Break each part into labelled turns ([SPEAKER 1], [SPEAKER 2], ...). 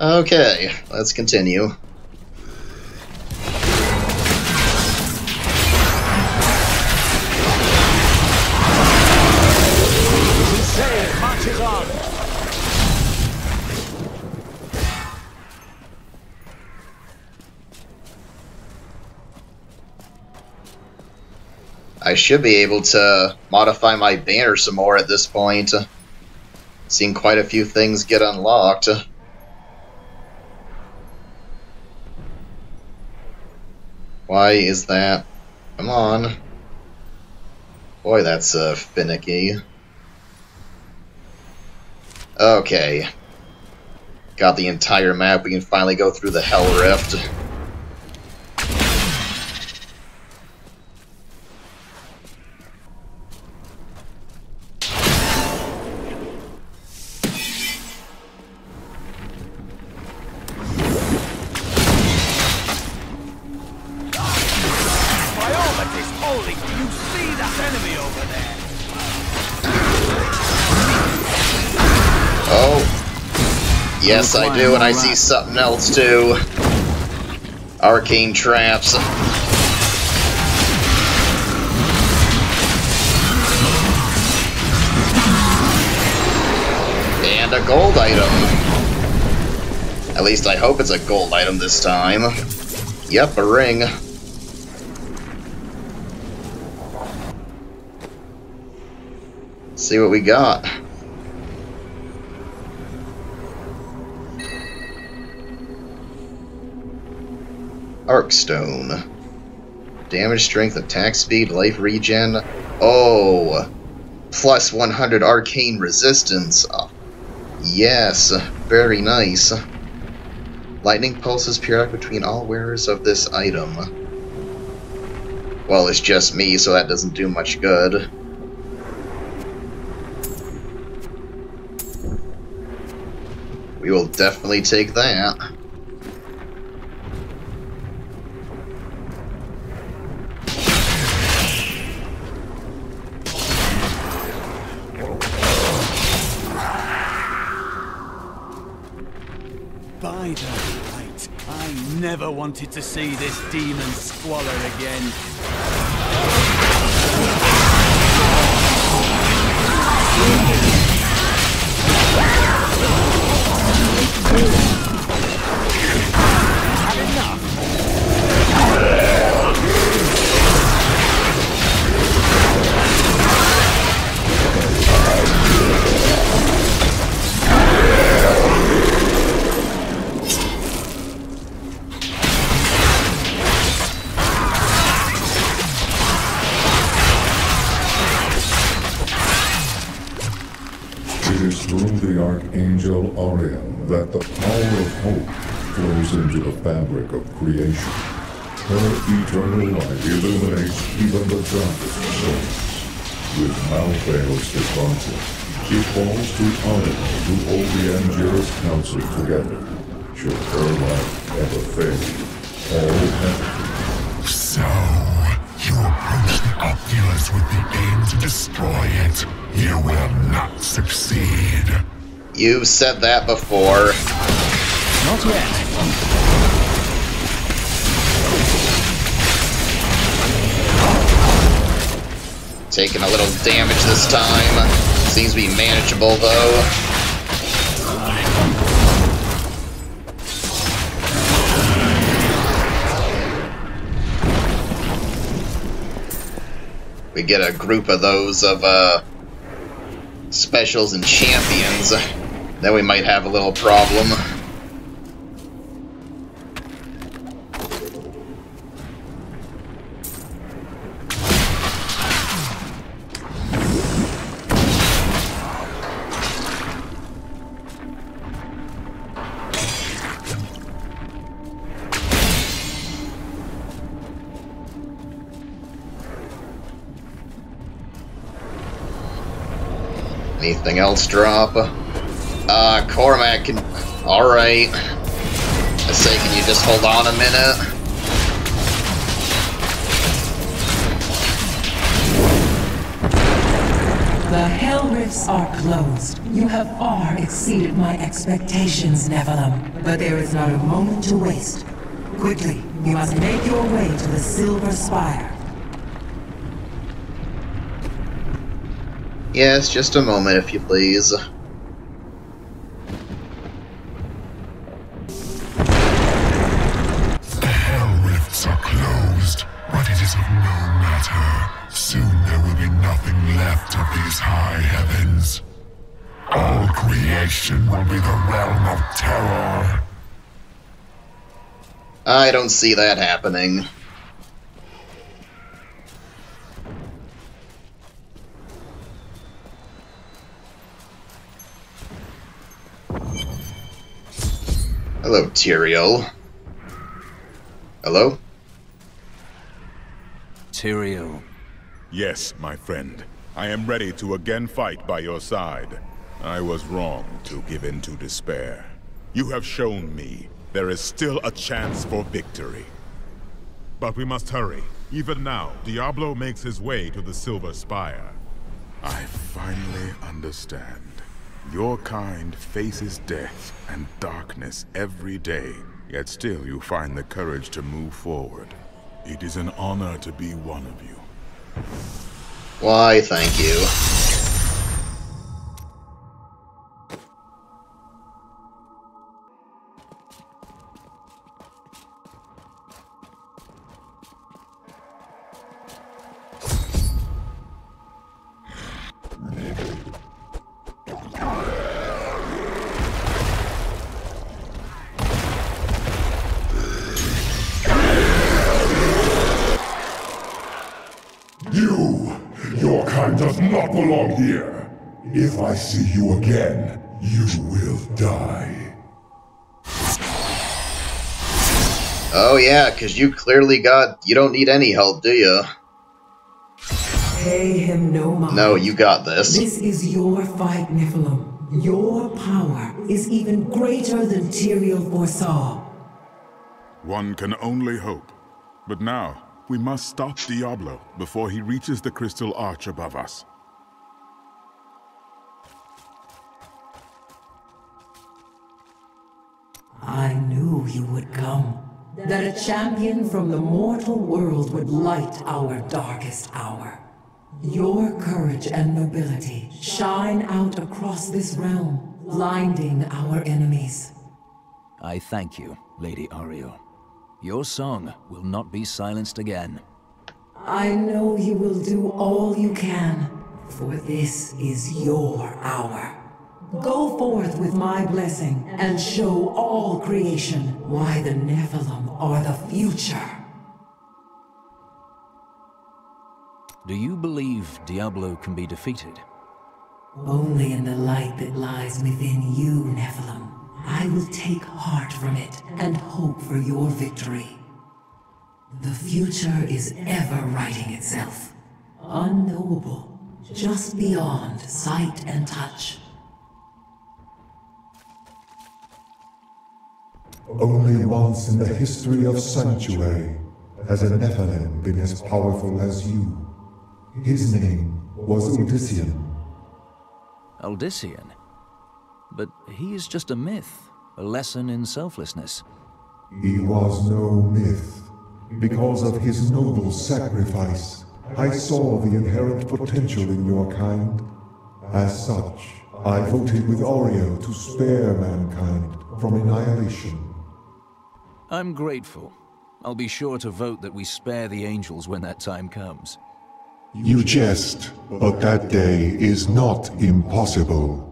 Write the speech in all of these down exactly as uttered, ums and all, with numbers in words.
[SPEAKER 1] Okay, let's continue. I should be able to modify my banner some more at this point. Seen quite a few things get unlocked. Why is that? Come on. Boy, that's uh, finicky. Okay. Got the entire map. We can finally go through the Hell Rift. Yes, I do, and I see something else too. Arcane traps. And a gold item. At least I hope it's a gold item this time. Yep, a ring. Let's see what we got. Arkstone. Damage, strength, attack speed, life regen. Oh! Plus one hundred arcane resistance. Oh, yes, very nice. Lightning pulses periodic between all wearers of this item. Well, it's just me, so that doesn't do much good. We will definitely take that.
[SPEAKER 2] By the light, I never wanted to see this demon squalor again. Had enough.
[SPEAKER 3] Through the Archangel Orion that the power of hope flows into the fabric of creation. Her eternal light illuminates even the darkest souls. With Malthael's departure, it falls to Orion to hold the Angelus Council together. Should her light ever fail, all heaven.
[SPEAKER 4] So, you approach the Oculus with the aim to destroy it. You will not succeed.
[SPEAKER 1] You've said that before.
[SPEAKER 2] Not yet.
[SPEAKER 1] Taking a little damage this time. Seems to be manageable though. We get a group of those of uh specials and champions, then we might have a little problem. Anything else drop? Uh, Cormac can... Alright. I say, can you just hold on a minute?
[SPEAKER 5] The Hell Rifts are closed. You have far exceeded my expectations, Nephilim. But there is not a moment to waste. Quickly, you must make your way to the Silver Spire.
[SPEAKER 1] Yes, just a moment, if you please.
[SPEAKER 4] The Hell Rifts are closed, but it is of no matter. Soon there will be nothing left of these high heavens. All creation will be the realm of terror.
[SPEAKER 1] I don't see that happening. Hello, Tyrael. Hello?
[SPEAKER 2] Tyrael.
[SPEAKER 6] Yes, my friend. I am ready to again fight by your side. I was wrong to give in to despair. You have shown me there is still a chance for victory.
[SPEAKER 7] But we must hurry. Even now, Diablo makes his way to the Silver Spire.
[SPEAKER 6] I finally understand. Your kind faces death and darkness every day, yet still you find the courage to move forward. It is an honor to be one of you.
[SPEAKER 1] Why, thank you.
[SPEAKER 3] You! Your kind does not belong here! If I see you again, you will die.
[SPEAKER 1] Oh yeah, because you clearly got... You don't need any help, do you?
[SPEAKER 5] Pay him no mind.
[SPEAKER 1] No, you got this.
[SPEAKER 5] This is your fight, Nephilim. Your power is even greater than Tyrael foresaw.
[SPEAKER 6] One can only hope. But now, we must stop Diablo before he reaches the crystal arch above us.
[SPEAKER 5] I knew you would come. That a champion from the mortal world would light our darkest hour. Your courage and nobility shine out across this realm, blinding our enemies.
[SPEAKER 2] I thank you, Lady Ariel. Your song will not be silenced again.
[SPEAKER 5] I know you will do all you can, for this is your hour. Go forth with my blessing and show all creation why the Nephilim are the future.
[SPEAKER 2] Do you believe Diablo can be defeated?
[SPEAKER 5] Only in the light that lies within you, Nephilim. I will take heart from it and hope for your victory. The future is ever writing itself. Unknowable, just beyond sight and touch.
[SPEAKER 3] Only once in the history of Sanctuary has a Nephilim been as powerful as you. His name was Odyssean.
[SPEAKER 2] Odyssean? But he is just a myth, a lesson in selflessness.
[SPEAKER 3] He was no myth. Because of his noble sacrifice, I saw the inherent potential in your kind. As such, I voted with Oreo to spare mankind from annihilation.
[SPEAKER 2] I'm grateful. I'll be sure to vote that we spare the angels when that time comes.
[SPEAKER 3] You jest, but that day is not impossible.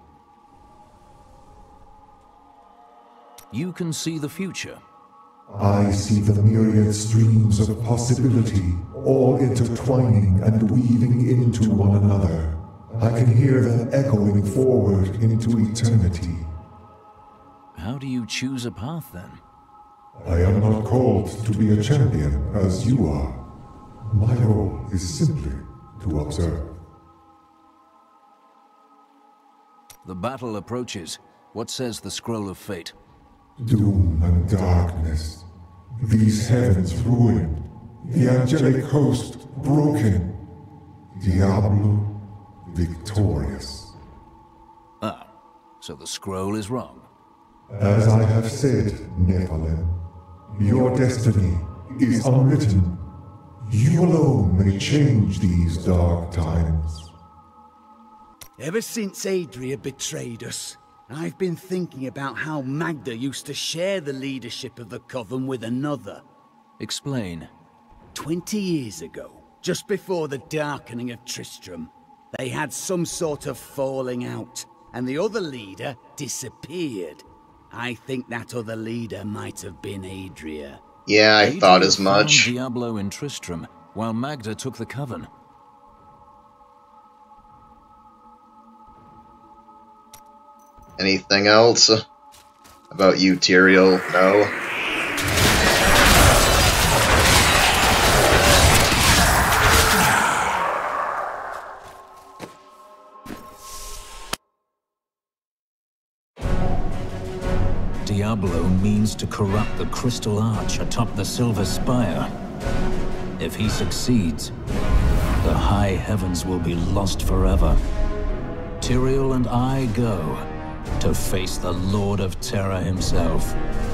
[SPEAKER 2] You can see the future.
[SPEAKER 3] I see the myriad streams of possibility, all intertwining and weaving into one another. I can hear them echoing forward into eternity.
[SPEAKER 2] How do you choose a path, then?
[SPEAKER 3] I am not called to be a champion, as you are. My role is simply to observe.
[SPEAKER 2] The battle approaches. What says the Scroll of Fate?
[SPEAKER 3] Doom and darkness. These heavens ruined. The angelic host broken. Diablo victorious.
[SPEAKER 2] Ah, so the scroll is wrong.
[SPEAKER 3] As I have said, Nephilim, your destiny is unwritten. You alone may change these dark times.
[SPEAKER 8] Ever since Adria betrayed us, I've been thinking about how Magda used to share the leadership of the Coven with another.
[SPEAKER 2] Explain.
[SPEAKER 8] Twenty years ago, just before the darkening of Tristram, they had some sort of falling out, and the other leader disappeared. I think that other leader might have been Adria.
[SPEAKER 1] Yeah, I
[SPEAKER 2] Adria
[SPEAKER 1] thought as
[SPEAKER 2] found
[SPEAKER 1] much.
[SPEAKER 2] Diablo in Tristram, while Magda took the Coven.
[SPEAKER 1] Anything else about you, Tyrael? No?
[SPEAKER 2] Diablo means to corrupt the crystal arch atop the silver spire. If he succeeds, the high heavens will be lost forever. Tyrael and I go to face the Lord of Terror himself.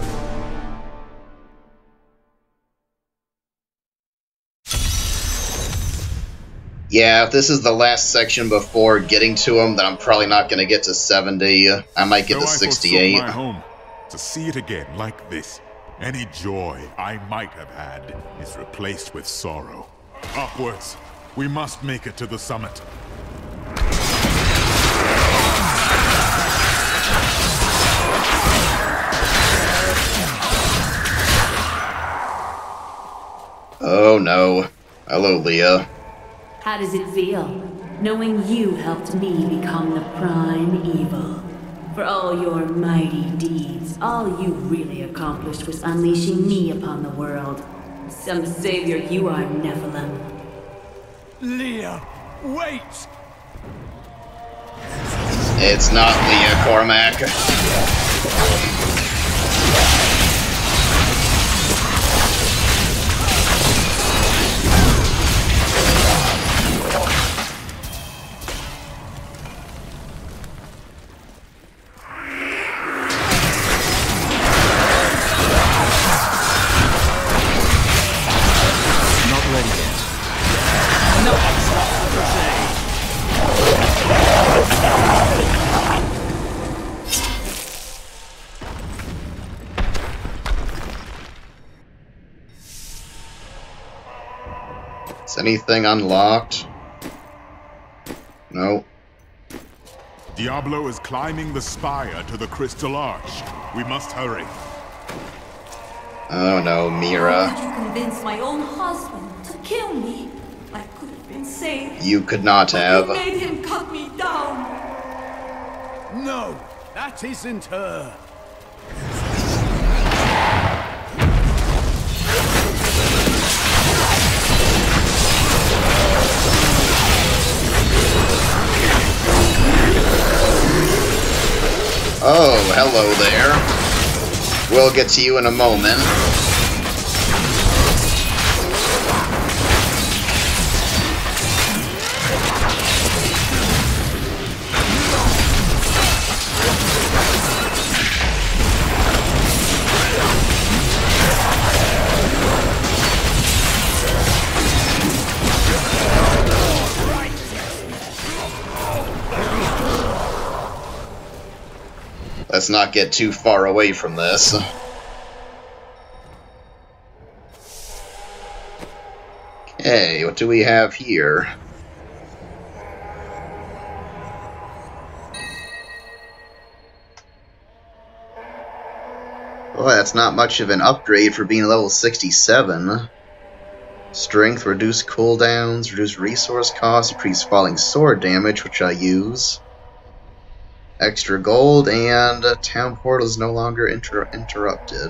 [SPEAKER 1] Yeah, if this is the last section before getting to him, then I'm probably not going to get to seventy. I might get
[SPEAKER 6] Though
[SPEAKER 1] to sixty-eight.
[SPEAKER 6] I forsook my home, to see it again like this, any joy I might have had is replaced with sorrow. Upwards, we must make it to the summit.
[SPEAKER 1] Oh no. Hello, Leah.
[SPEAKER 9] How does it feel, knowing you helped me become the prime evil? For all your mighty deeds, all you really accomplished was unleashing me upon the world. Some savior you are, Nephilim.
[SPEAKER 8] Leah, wait!
[SPEAKER 1] It's not Leah Cormac. Is anything unlocked? No.
[SPEAKER 6] Diablo is climbing the spire to the Crystal Arch. We must hurry.
[SPEAKER 1] Oh no, Mira.
[SPEAKER 9] How did you convince my own husband to kill me? I could have been saved.
[SPEAKER 1] You could not have.
[SPEAKER 9] You made him cut me down.
[SPEAKER 8] No, that isn't her.
[SPEAKER 1] Oh, hello there. We'll get to you in a moment. Let's not get too far away from this. Okay, what do we have here? Well, that's not much of an upgrade for being level sixty-seven. Strength, reduce cooldowns, reduce resource costs, increase falling sword damage, which I use. Extra gold, and uh, town portal is no longer inter interrupted.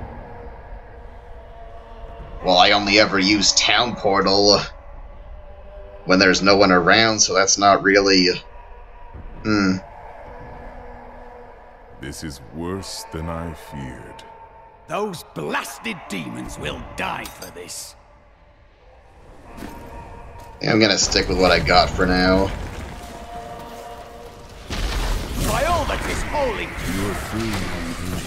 [SPEAKER 1] Well, I only ever use town portal when there's no one around, so that's not really... Hmm.
[SPEAKER 6] This is worse than I feared.
[SPEAKER 8] Those blasted demons will die for this.
[SPEAKER 1] Yeah, I'm gonna stick with what I got for now.
[SPEAKER 8] By all that is holy,
[SPEAKER 2] You're free.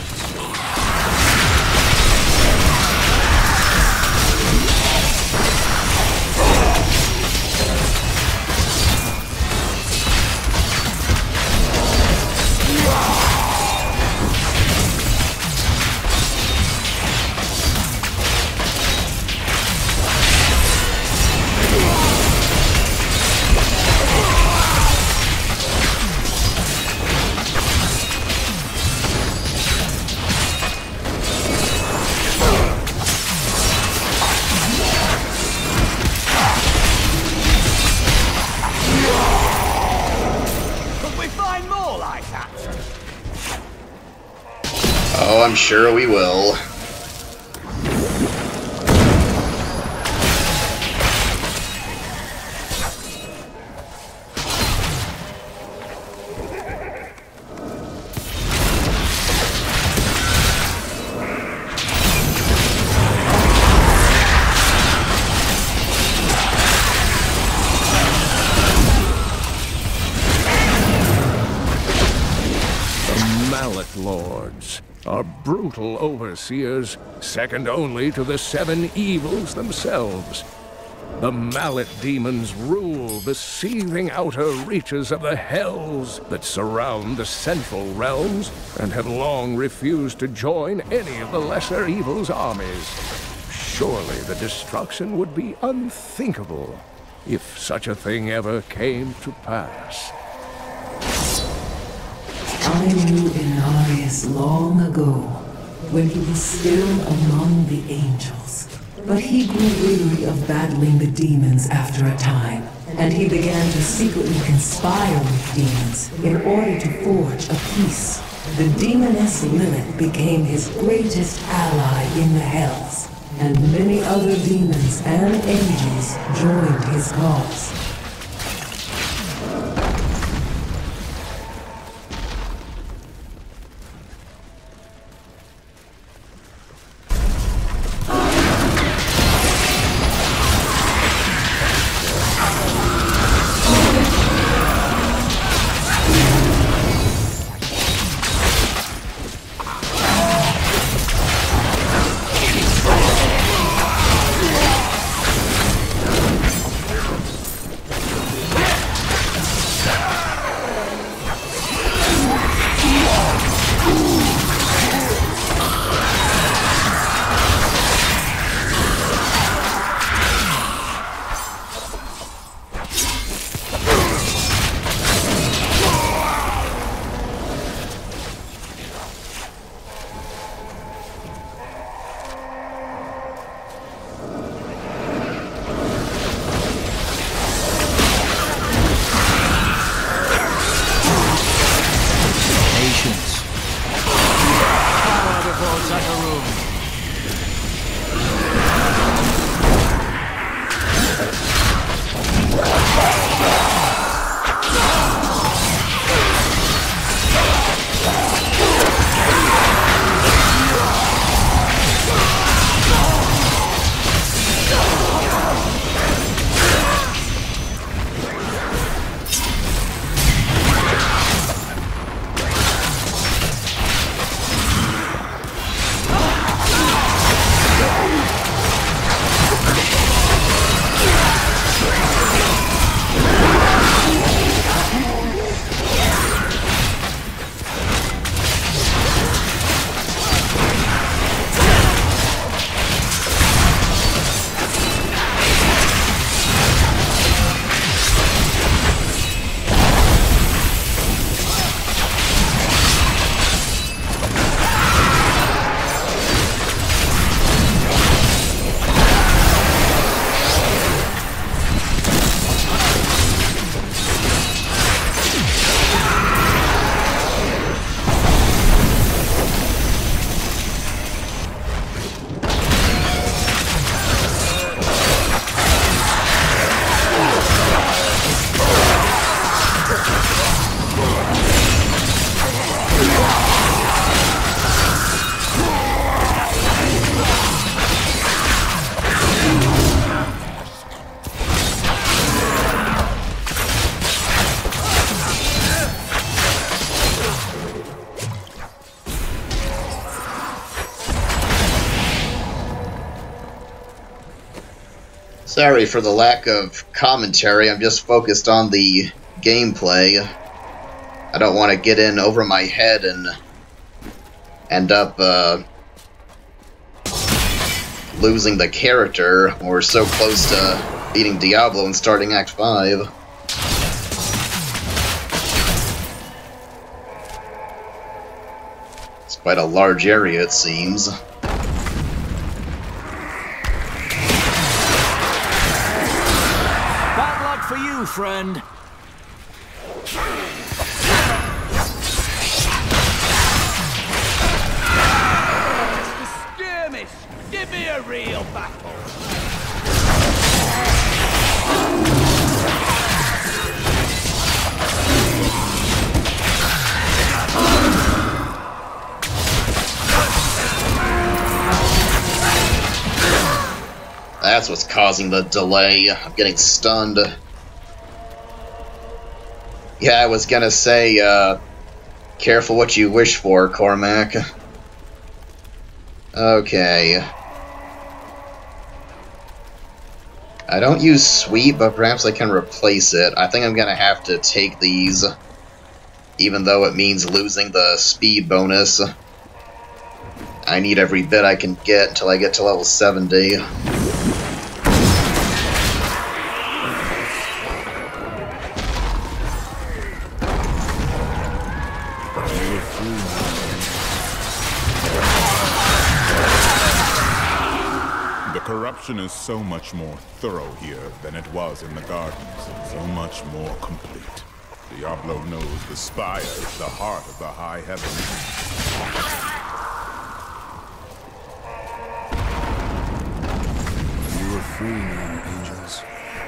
[SPEAKER 1] Oh, I'm sure we will.
[SPEAKER 10] Lords are brutal overseers, second only to the seven evils themselves. The mallet demons rule the seething outer reaches of the hells that surround the central realms, and have long refused to join any of the lesser evils' armies. Surely the destruction would be unthinkable if such a thing ever came to pass.
[SPEAKER 5] I knew Inarius long ago, when he was still among the angels. But he grew weary of battling the demons after a time, and he began to secretly conspire with demons in order to forge a peace. The demoness Lilith became his greatest ally in the hells, and many other demons and angels joined his cause.
[SPEAKER 1] Sorry for the lack of commentary, I'm just focused on the gameplay. I don't want to get in over my head and end up uh, losing the character. We're so close to beating Diablo and starting Act five. It's quite a large area, it seems.
[SPEAKER 8] For you, friend.
[SPEAKER 10] real battle.
[SPEAKER 1] That's what's causing the delay. I'm getting stunned. Yeah, I was gonna say, uh, careful what you wish for, Cormac. Okay. I don't use sweep, but perhaps I can replace it. I think I'm gonna have to take these, even though it means losing the speed bonus. I need every bit I can get until I get to level seventy.
[SPEAKER 6] Corruption is so much more thorough here than it was in the gardens, so much more complete. Diablo knows the spire is the heart of the high heavens.
[SPEAKER 2] You are free now, angels.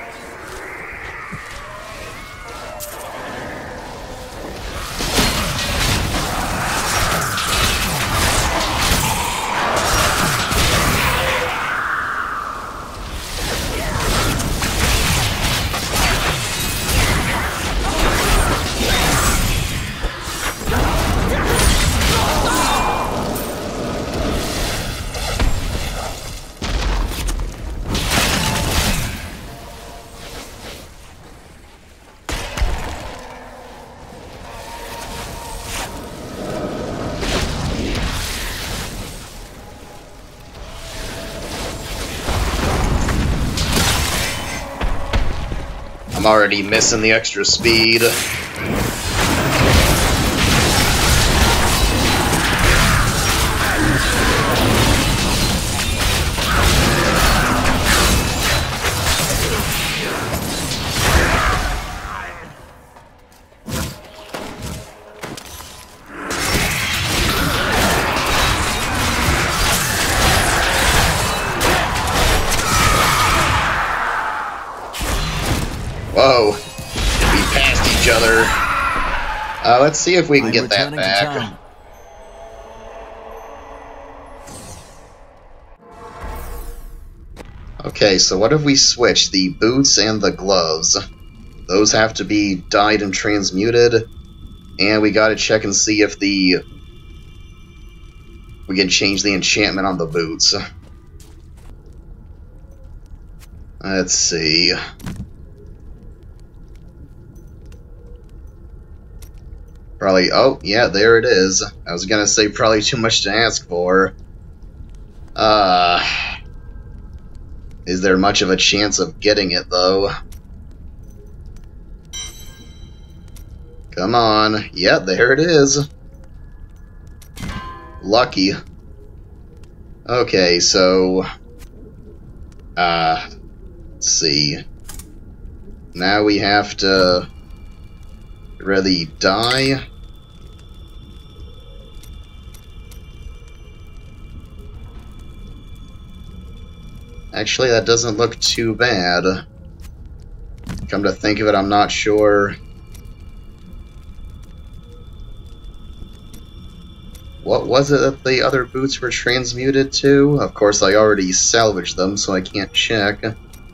[SPEAKER 1] I'm already missing the extra speed. Whoa, we passed each other. Uh, let's see if we can
[SPEAKER 2] I'm
[SPEAKER 1] get that
[SPEAKER 2] returning
[SPEAKER 1] back.
[SPEAKER 2] to town.
[SPEAKER 1] Okay, so what have we switched? The boots and the gloves. Those have to be dyed and transmuted. And we gotta check and see if the... we can change the enchantment on the boots. Let's see... Probably, oh, yeah, there it is. I was gonna say probably too much to ask for. Uh, is there much of a chance of getting it, though? Come on. Yeah, there it is. Lucky. Okay, so... Uh, let's see. Now we have to... really die. Actually, that doesn't look too bad. Come to think of it, I'm not sure. What was it that the other boots were transmuted to? Of course, I already salvaged them, so I can't check.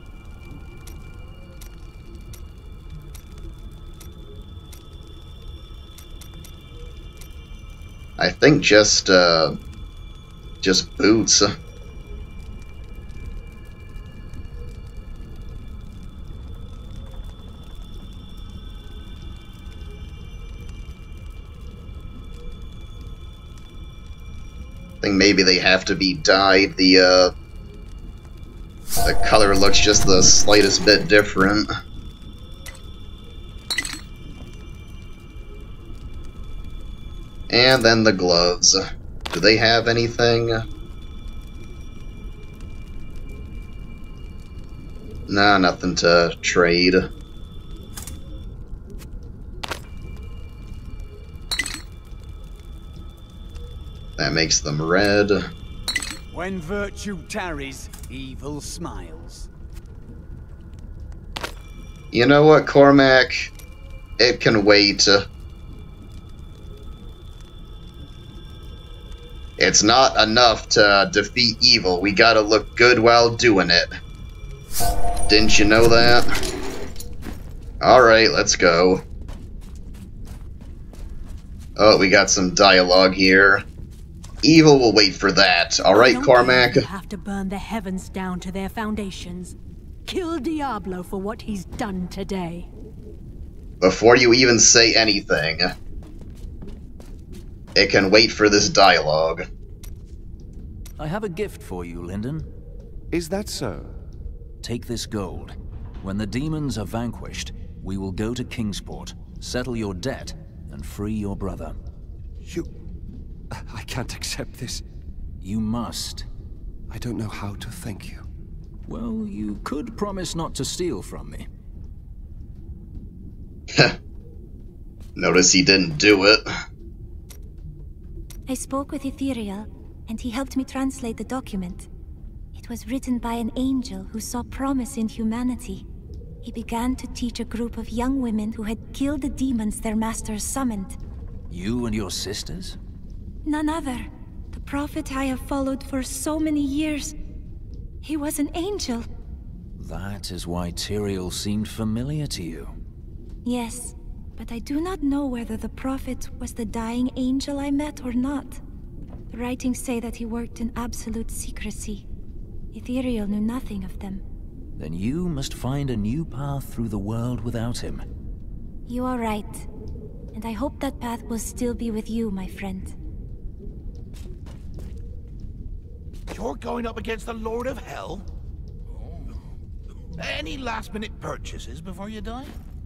[SPEAKER 1] I think just, uh, just boots. I think maybe they have to be dyed. The, uh, the color looks just the slightest bit different. And then the gloves. Do they have anything? Nah, nothing to trade. That makes them red.
[SPEAKER 8] When virtue tarries, evil smiles.
[SPEAKER 1] You know what, Cormac? It can wait. It's not enough to defeat evil. We gotta look good while doing it. Didn't you know that? Alright, let's go. Oh, we got some dialogue here. Evil will wait for that. Alright, Cormac.
[SPEAKER 11] You have to burn the heavens down to their foundations. Kill Diablo for what he's done today.
[SPEAKER 1] Before you even say anything, it can wait for this dialogue.
[SPEAKER 2] I have a gift for you, Lyndon.
[SPEAKER 12] Is that so?
[SPEAKER 2] Take this gold. When the demons are vanquished, we will go to Kingsport, settle your debt, and free your brother.
[SPEAKER 12] You... I can't accept this.
[SPEAKER 2] You must.
[SPEAKER 12] I don't know how to thank you.
[SPEAKER 2] Well, you could promise not to steal from me.
[SPEAKER 1] Notice he didn't do it.
[SPEAKER 13] I spoke with Ethereal, and he helped me translate the document. It was written by an angel who saw promise in humanity. He began to teach a group of young women who had killed the demons their masters summoned.
[SPEAKER 2] You and your sisters?
[SPEAKER 13] None other. The prophet I have followed for so many years. He was an angel.
[SPEAKER 2] That is why Tyrael seemed familiar to you.
[SPEAKER 13] Yes, but I do not know whether the prophet was the dying angel I met or not. The writings say that he worked in absolute secrecy. Ethereal knew nothing of them.
[SPEAKER 2] Then you must find a new path through the world without him.
[SPEAKER 13] You are right. And I hope that path will still be with you, my friend.
[SPEAKER 14] You're going up against the Lord of Hell? Any last-minute purchases before you die?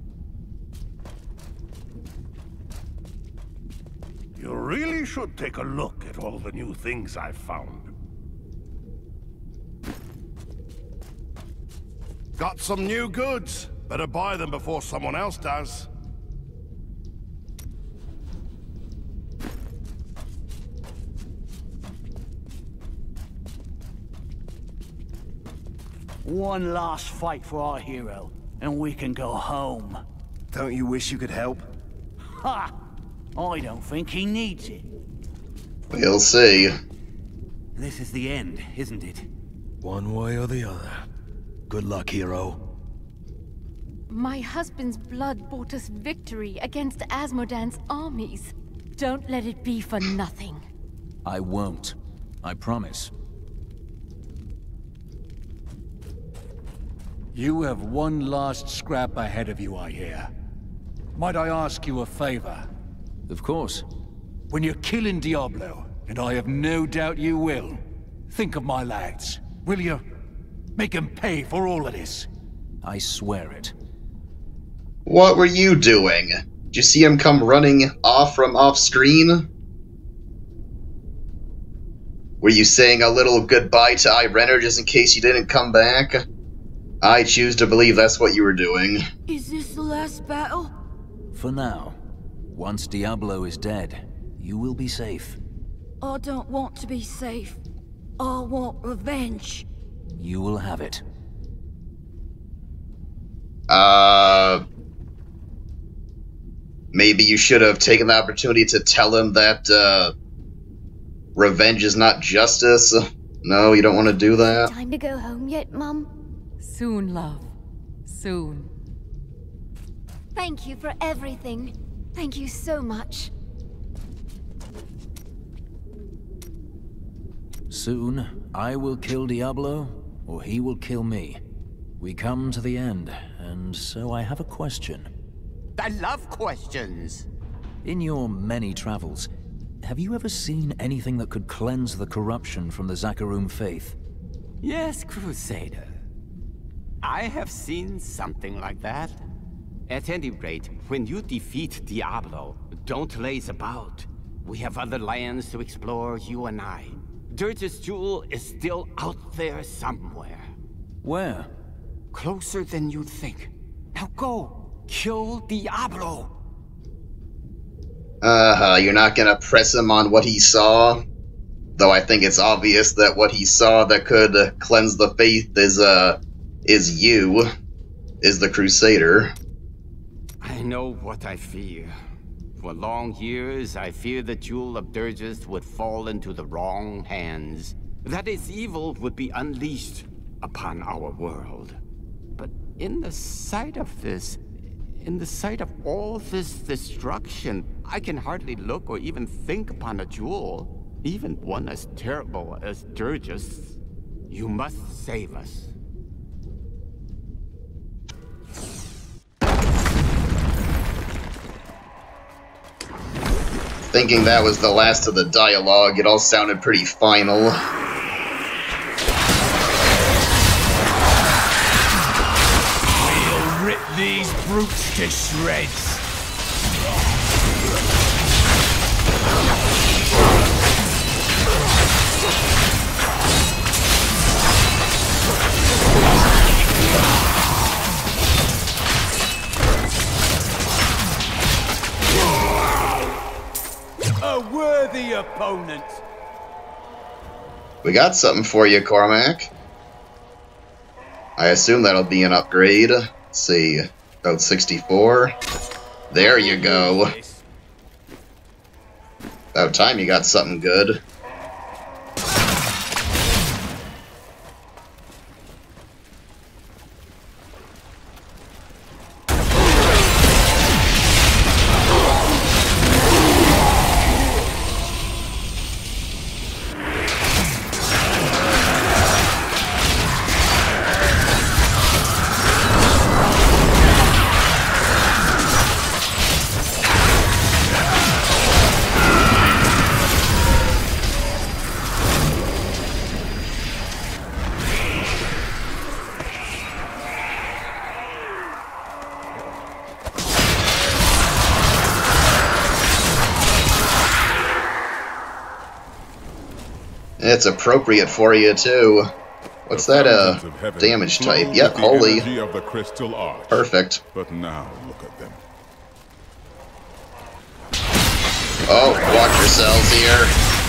[SPEAKER 15] You really should take a look at all the new things I've found. Got some new goods. Better buy them before someone else does.
[SPEAKER 8] One last fight for our hero, and we can go home.
[SPEAKER 12] Don't you wish you could help?
[SPEAKER 8] Ha! I don't think he needs it.
[SPEAKER 1] We'll see.
[SPEAKER 16] This is the end, isn't it?
[SPEAKER 17] One way or the other. Good luck, hero.
[SPEAKER 18] My husband's blood bought us victory against Asmodan's armies. Don't let it be for nothing.
[SPEAKER 2] I won't. I promise.
[SPEAKER 19] You have one last scrap ahead of you, I hear. Might I ask you a favor?
[SPEAKER 2] Of course.
[SPEAKER 19] When you're killing Diablo, and I have no doubt you will, think of my lads, will you? Make them pay for all of this.
[SPEAKER 2] I swear it.
[SPEAKER 1] What were you doing? Did you see him come running off from off-screen? Were you saying a little goodbye to Irenner just in case you didn't come back? I choose to believe that's what you were doing.
[SPEAKER 18] Is this the last battle?
[SPEAKER 2] For now. Once Diablo is dead, you will be safe.
[SPEAKER 18] I don't want to be safe. I want revenge.
[SPEAKER 2] You will have it.
[SPEAKER 1] Uh... Maybe you should have taken the opportunity to tell him that, uh... revenge is not justice. No, you don't want to do that?
[SPEAKER 18] Time to go home yet, Mum?
[SPEAKER 11] Soon, love. Soon.
[SPEAKER 18] Thank you for everything. Thank you so much.
[SPEAKER 2] Soon, I will kill Diablo, or he will kill me. We come to the end, and so I have a question.
[SPEAKER 20] I love questions.
[SPEAKER 2] In your many travels, have you ever seen anything that could cleanse the corruption from the Zakarum faith?
[SPEAKER 20] Yes, Crusader. I have seen something like that. At any rate, when you defeat Diablo, don't laze about. We have other lands to explore, you and I. Dirge's jewel is still out there somewhere.
[SPEAKER 2] Where?
[SPEAKER 20] Closer than you think. Now go! Kill Diablo!
[SPEAKER 1] Uh-huh, you're not gonna press him on what he saw? Though I think it's obvious that what he saw that could uh, cleanse the faith is, uh, is you, is the Crusader.
[SPEAKER 20] I know what I fear. For long years, I feared the Jewel of Dirges would fall into the wrong hands. That its evil would be unleashed upon our world. But in the sight of this, in the sight of all this destruction, I can hardly look or even think upon a jewel, even one as terrible as Dirges. You must save us.
[SPEAKER 1] Thinking that was the last of the dialogue, it all sounded pretty final.
[SPEAKER 8] We'll rip these brutes to shreds. A worthy opponent.
[SPEAKER 1] We got something for you, Cormac. I assume that'll be an upgrade. Let's see, about sixty-four. There you go. About time you got something good. It's appropriate for you, too. What's that, uh, damage type? Yep, holy.
[SPEAKER 6] Of the crystal arch.
[SPEAKER 1] Perfect.
[SPEAKER 6] But now, look at them.
[SPEAKER 1] Oh, watch yourselves here.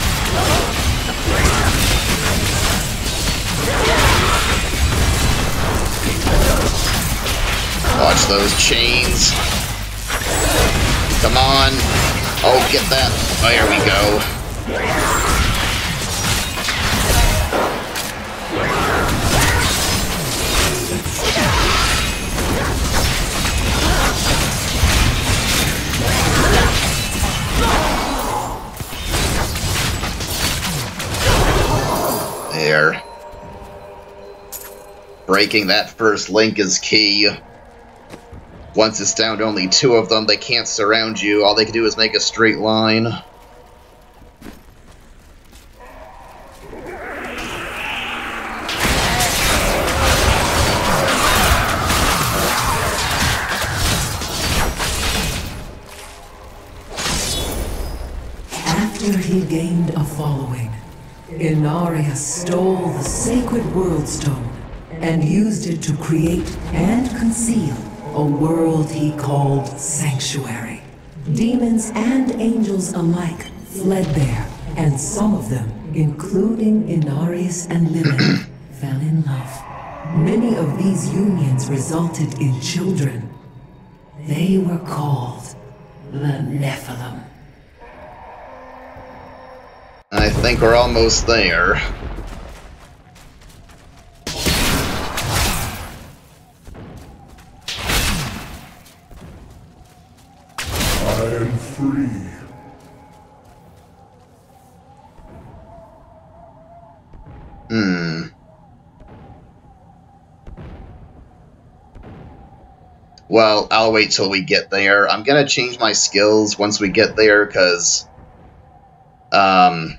[SPEAKER 1] Watch those chains. Come on. Oh, get that. Oh, here we go. There. Breaking that first link is key. Once it's down to only two of them, they can't surround you. All they can do is make a straight line.
[SPEAKER 5] After he gained a following, Inarius stole the sacred world stone and used it to create and conceal a world he called Sanctuary. Demons and angels alike fled there, and some of them, including Inarius and Lilith, fell in love. Many of these unions resulted in children. They were called the Nephilim.
[SPEAKER 1] I think we're almost there.
[SPEAKER 3] I am free.
[SPEAKER 1] Hmm. Well, I'll wait till we get there. I'm gonna change my skills once we get there, because... Um...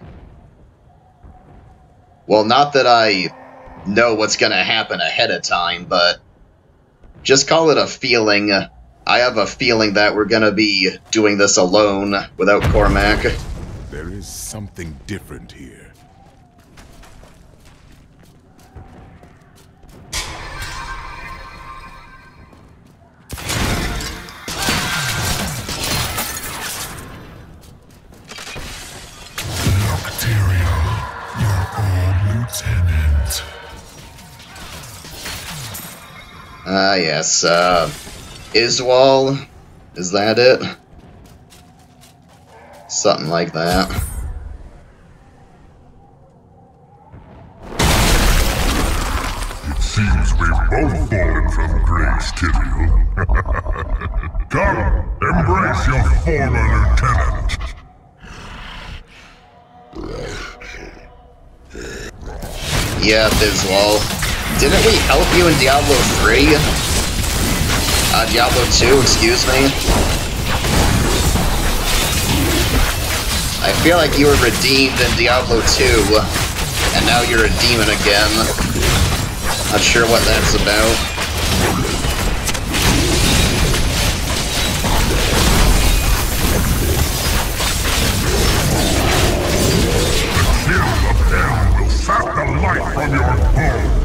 [SPEAKER 1] Well, not that I know what's gonna happen ahead of time, but... Just call it a feeling. I have a feeling that we're gonna be doing this alone, without Cormac.
[SPEAKER 6] There is something different here.
[SPEAKER 4] Nocturial.
[SPEAKER 1] Ah, yes, uh... Iswal? Is that it? Something like that.
[SPEAKER 4] It seems we've both fallen from grace, Tyrael. Come, embrace your former lieutenant.
[SPEAKER 1] Yeah, Iswal. Didn't we help you in Diablo three? Uh, Diablo two, excuse me. I feel like you were redeemed in Diablo two, and now you're a demon again. Not sure what that's about.
[SPEAKER 4] The chill of hell will sap the light from your bones.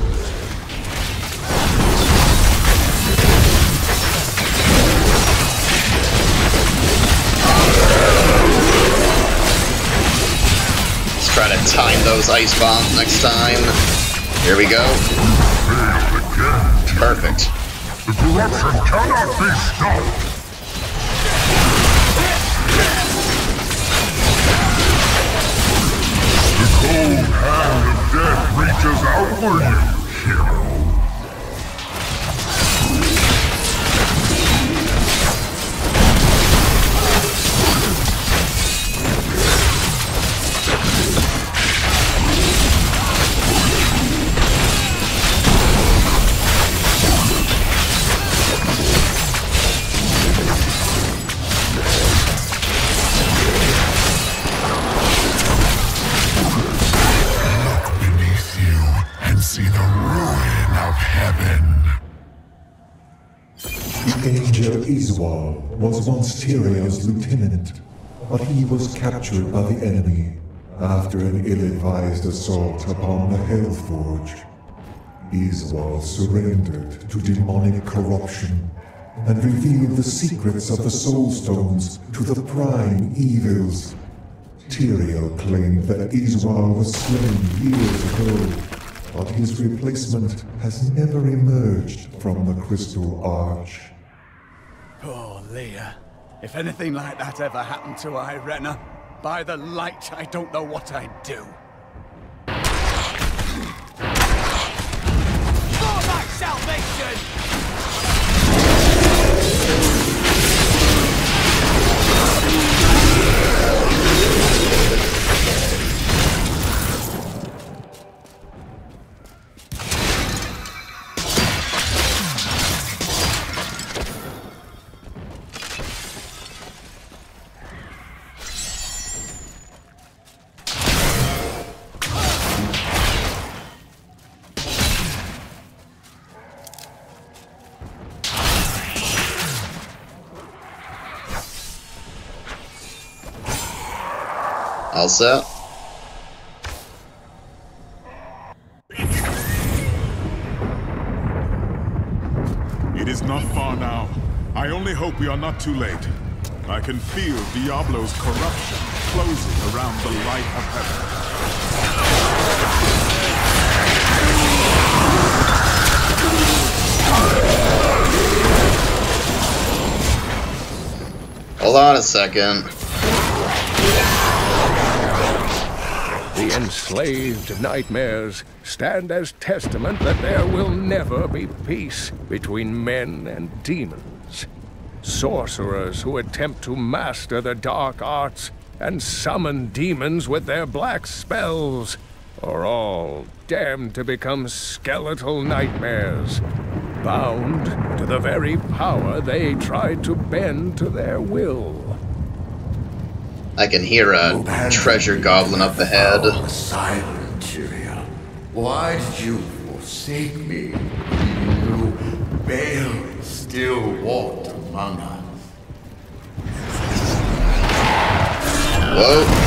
[SPEAKER 1] Try to time those ice bombs next time. Here we go. Perfect.
[SPEAKER 4] The corruption cannot be stopped. The cold hand of death reaches out for you, hero. See the ruin of heaven.
[SPEAKER 3] The angel Iswal was once Tyrael's lieutenant, but he was captured by the enemy after an ill-advised assault upon the Hellforge. Iswal surrendered to demonic corruption and revealed the secrets of the Soulstones to the prime evils. Tyrael claimed that Iswal was slain years ago, but his replacement has never emerged from the Crystal Arch.
[SPEAKER 8] Poor Leah. If anything like that ever happened to Irena, by the light, I don't know what I'd do. For my salvation!
[SPEAKER 1] All set.
[SPEAKER 7] It is not far now. I only hope we are not too late. I can feel Diablo's corruption closing around the light of heaven.
[SPEAKER 1] Hold on a second.
[SPEAKER 10] The enslaved nightmares stand as testament that there will never be peace between men and demons. Sorcerers who attempt to master the dark arts and summon demons with their black spells are all damned to become skeletal nightmares, bound to the very power they tried to bend to their will.
[SPEAKER 1] I can hear a treasure goblin up ahead.
[SPEAKER 4] Silent, Tyrael. Why did you forsake me? Even though Baal still walked among us.
[SPEAKER 1] Whoa.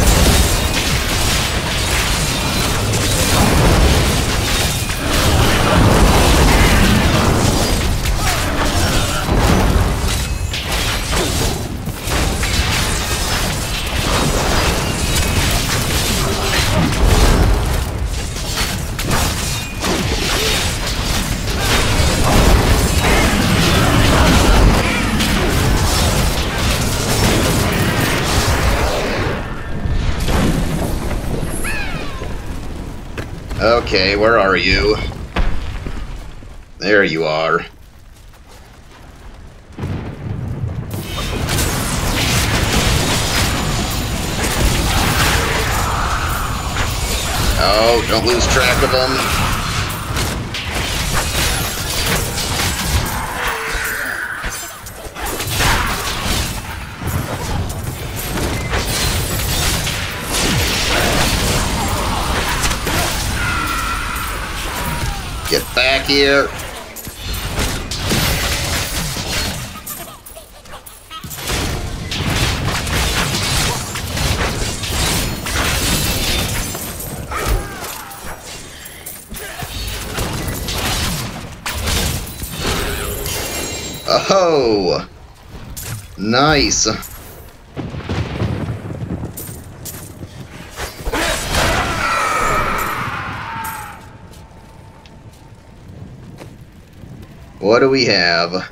[SPEAKER 1] Okay, where are you? There you are. Oh, don't lose track of them. Get back here. Oh, nice. What do we have?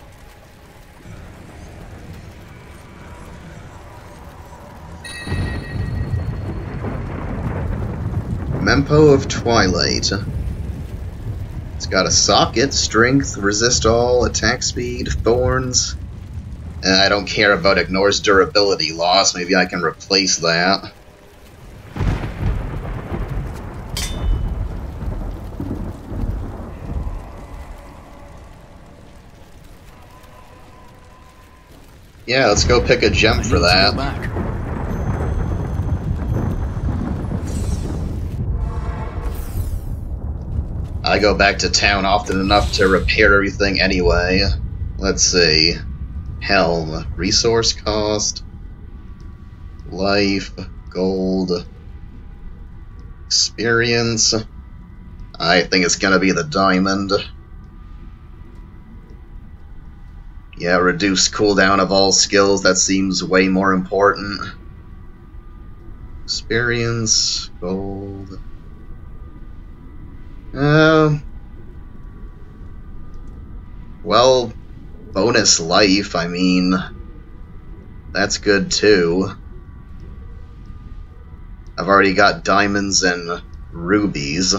[SPEAKER 1] Mempo of Twilight. It's got a socket, strength, resist all, attack speed, thorns. And I don't care about ignores durability loss. Maybe I can replace that. Yeah, let's go pick a gem for that. I go back to town often enough to repair everything anyway. Let's see. Helm. Resource cost. Life. Gold. Experience. I think it's gonna be the diamond. Yeah, reduce cooldown of all skills. That seems way more important. Experience. Gold. Uh, well, bonus life, I mean, that's good too. I've already got diamonds and rubies.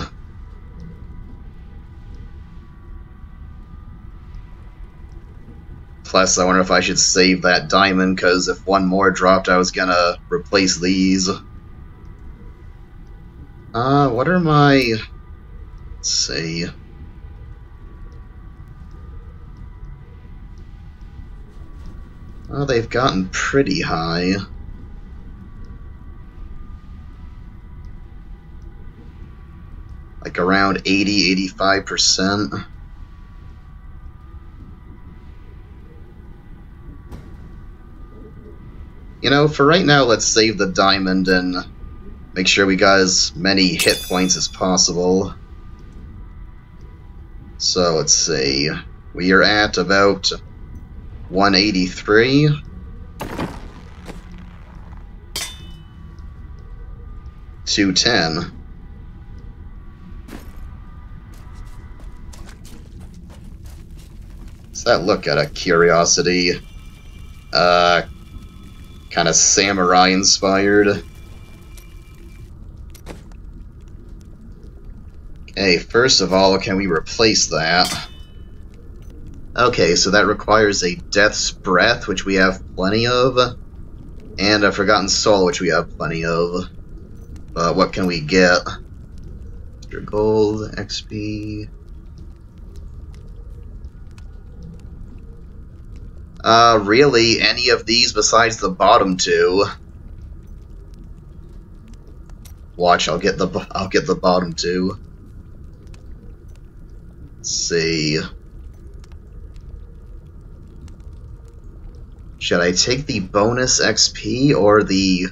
[SPEAKER 1] Plus, I wonder if I should save that diamond, because if one more dropped, I was gonna replace these. Uh, what are my... Let's see. Oh, they've gotten pretty high. Like around eighty, eighty-five percent. You know, for right now, let's save the diamond and make sure we got as many hit points as possible. So, let's see. We are at about one eighty-three. two ten. What's that look at a curiosity? Uh, kind of samurai inspired. Okay, first of all, can we replace that? Okay, so that requires a Death's Breath, which we have plenty of, and a Forgotten Soul, which we have plenty of. But what can we get? Extra gold, X P... Uh, really, any of these besides the bottom two. Watch, I'll get the I'll get the bottom two. Let's see. Should I take the bonus X P or the...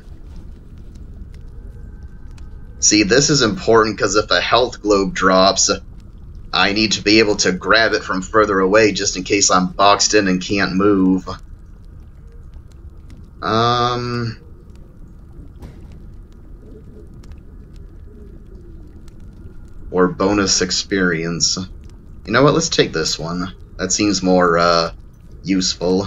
[SPEAKER 1] See, this is important because if a health globe drops, I need to be able to grab it from further away just in case I'm boxed in and can't move. Um... Or bonus experience. You know what, let's take this one. That seems more, uh, useful.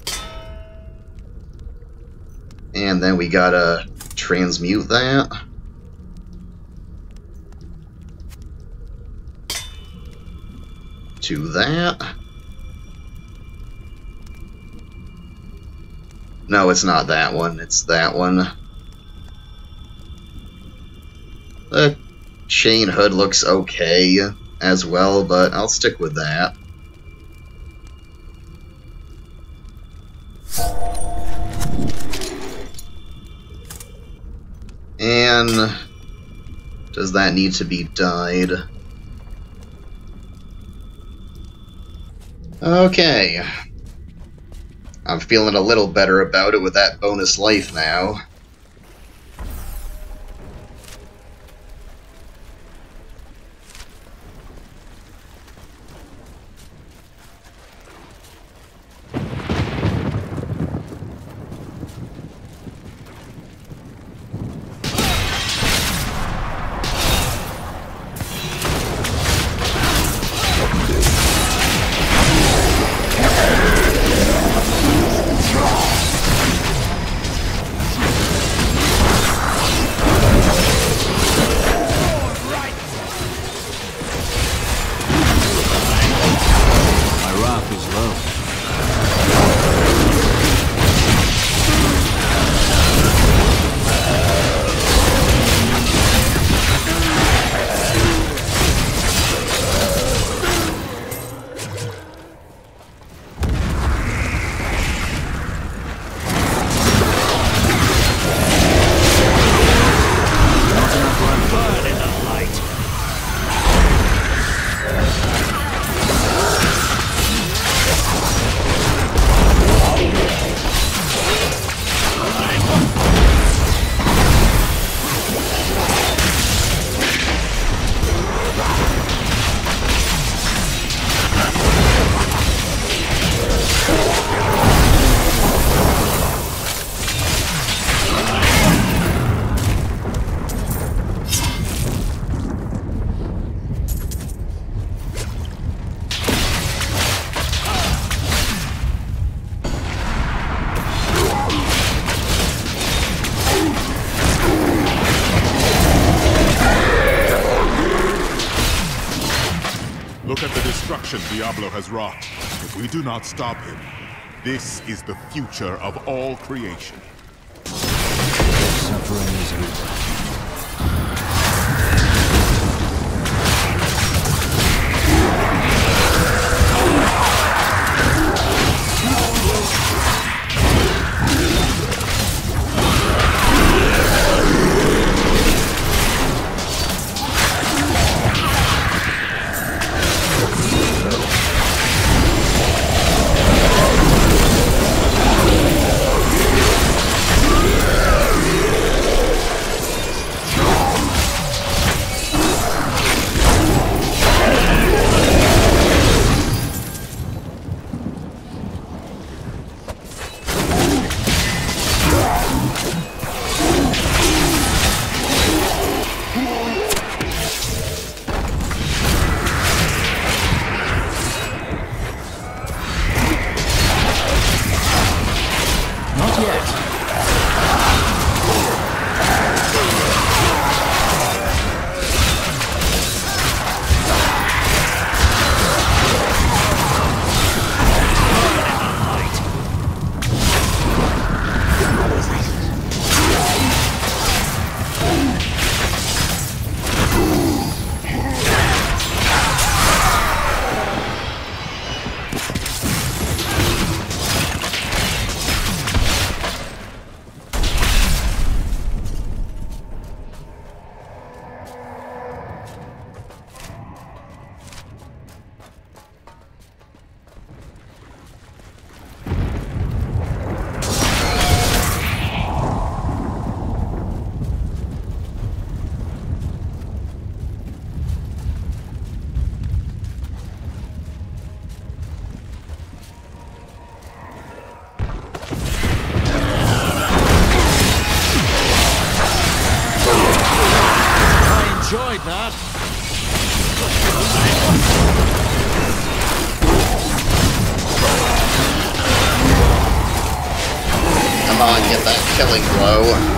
[SPEAKER 1] And then we gotta transmute that. to that. No, it's not that one. It's that one. The chain hood looks okay as well, but I'll stick with that. And does that need to be dyed? Okay. I'm feeling a little better about it with that bonus life now.
[SPEAKER 7] Diablo has wrought. If we do not stop him, this is the future of all creation.
[SPEAKER 2] Suffering is over.
[SPEAKER 14] Enjoyed that.
[SPEAKER 1] Come on, get that killing blow.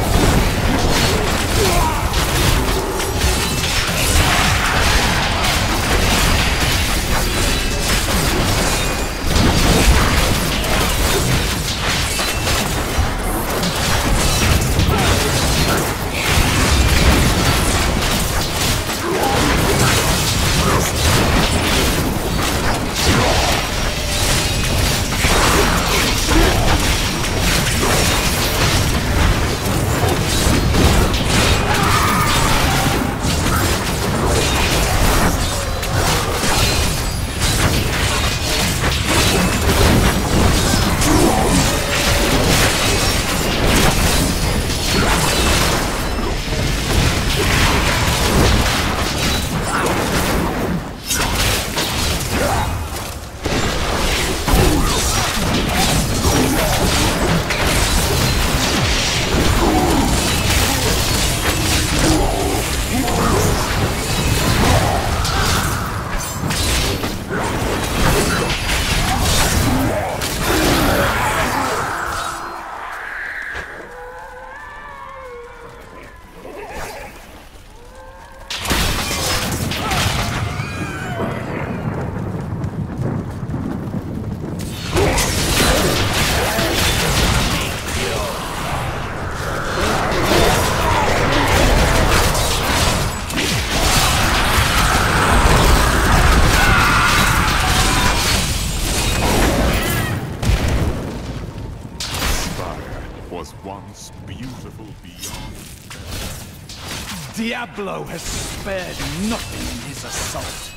[SPEAKER 19] Diablo has spared nothing in his assault.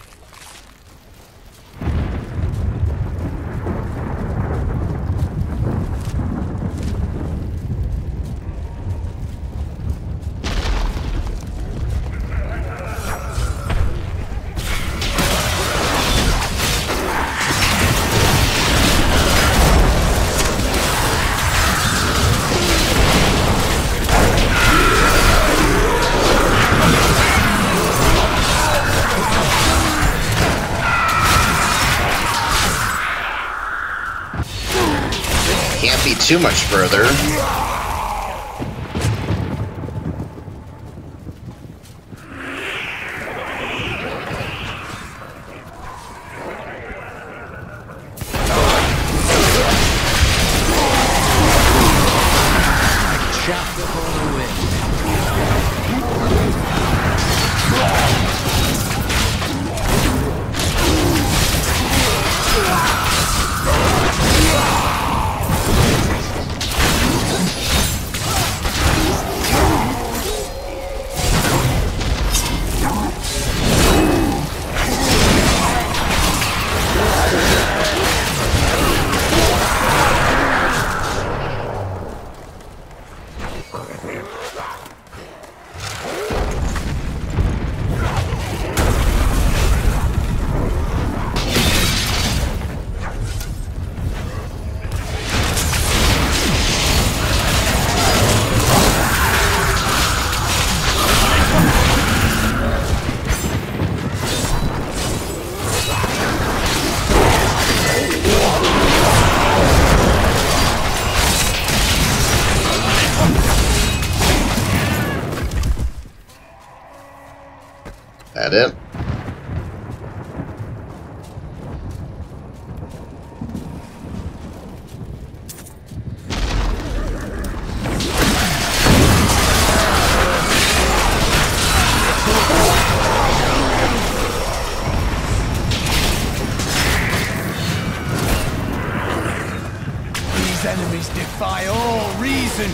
[SPEAKER 1] Can't be too much further. That it?
[SPEAKER 19] These enemies defy all reason.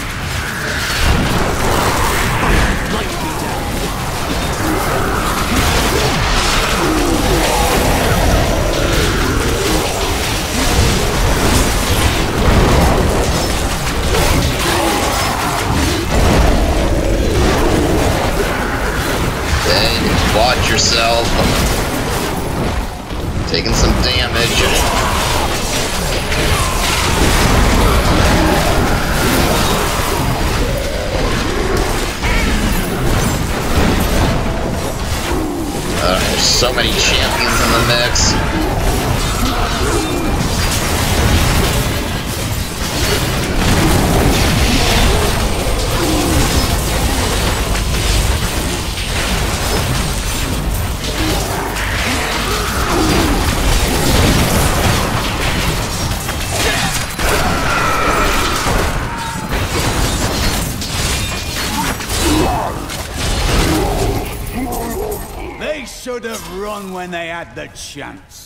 [SPEAKER 19] Light me down.
[SPEAKER 1] Dang, watch yourself. Taking some damage. Uh, there's so many champions in the mix.
[SPEAKER 19] They should have run when they had the chance.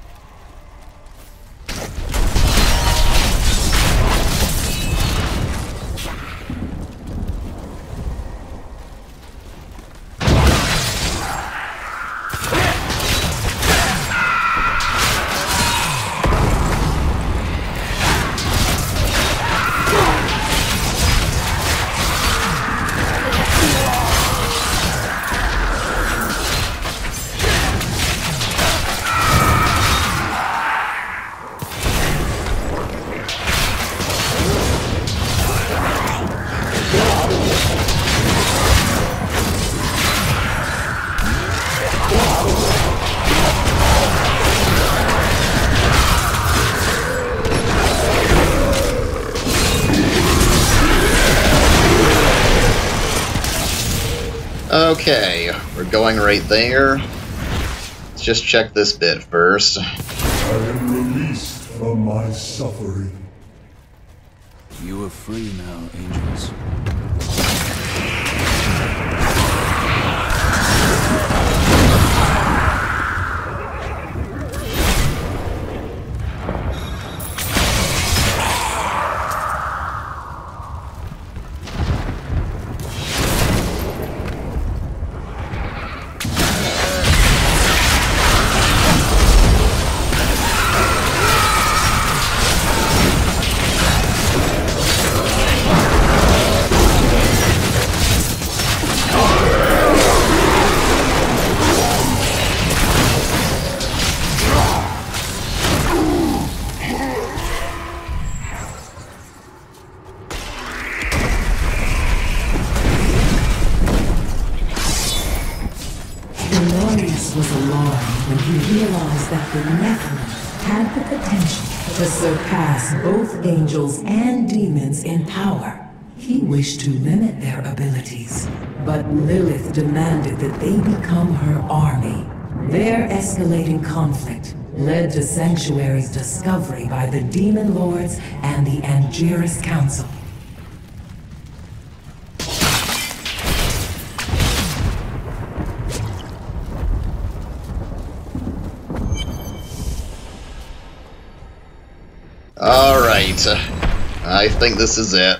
[SPEAKER 1] Okay, we're going right there. Let's just check this bit first.
[SPEAKER 3] I am released from my suffering.
[SPEAKER 2] You are free now, angels.
[SPEAKER 5] Hilarious was alarmed when he realized that the Nephilim had the potential to surpass both angels and demons in power. He wished to limit their abilities, but Lilith demanded that they become her army. Their escalating conflict led to Sanctuary's discovery by the Demon Lords and the Angiris Council.
[SPEAKER 1] Alright, I think this is it.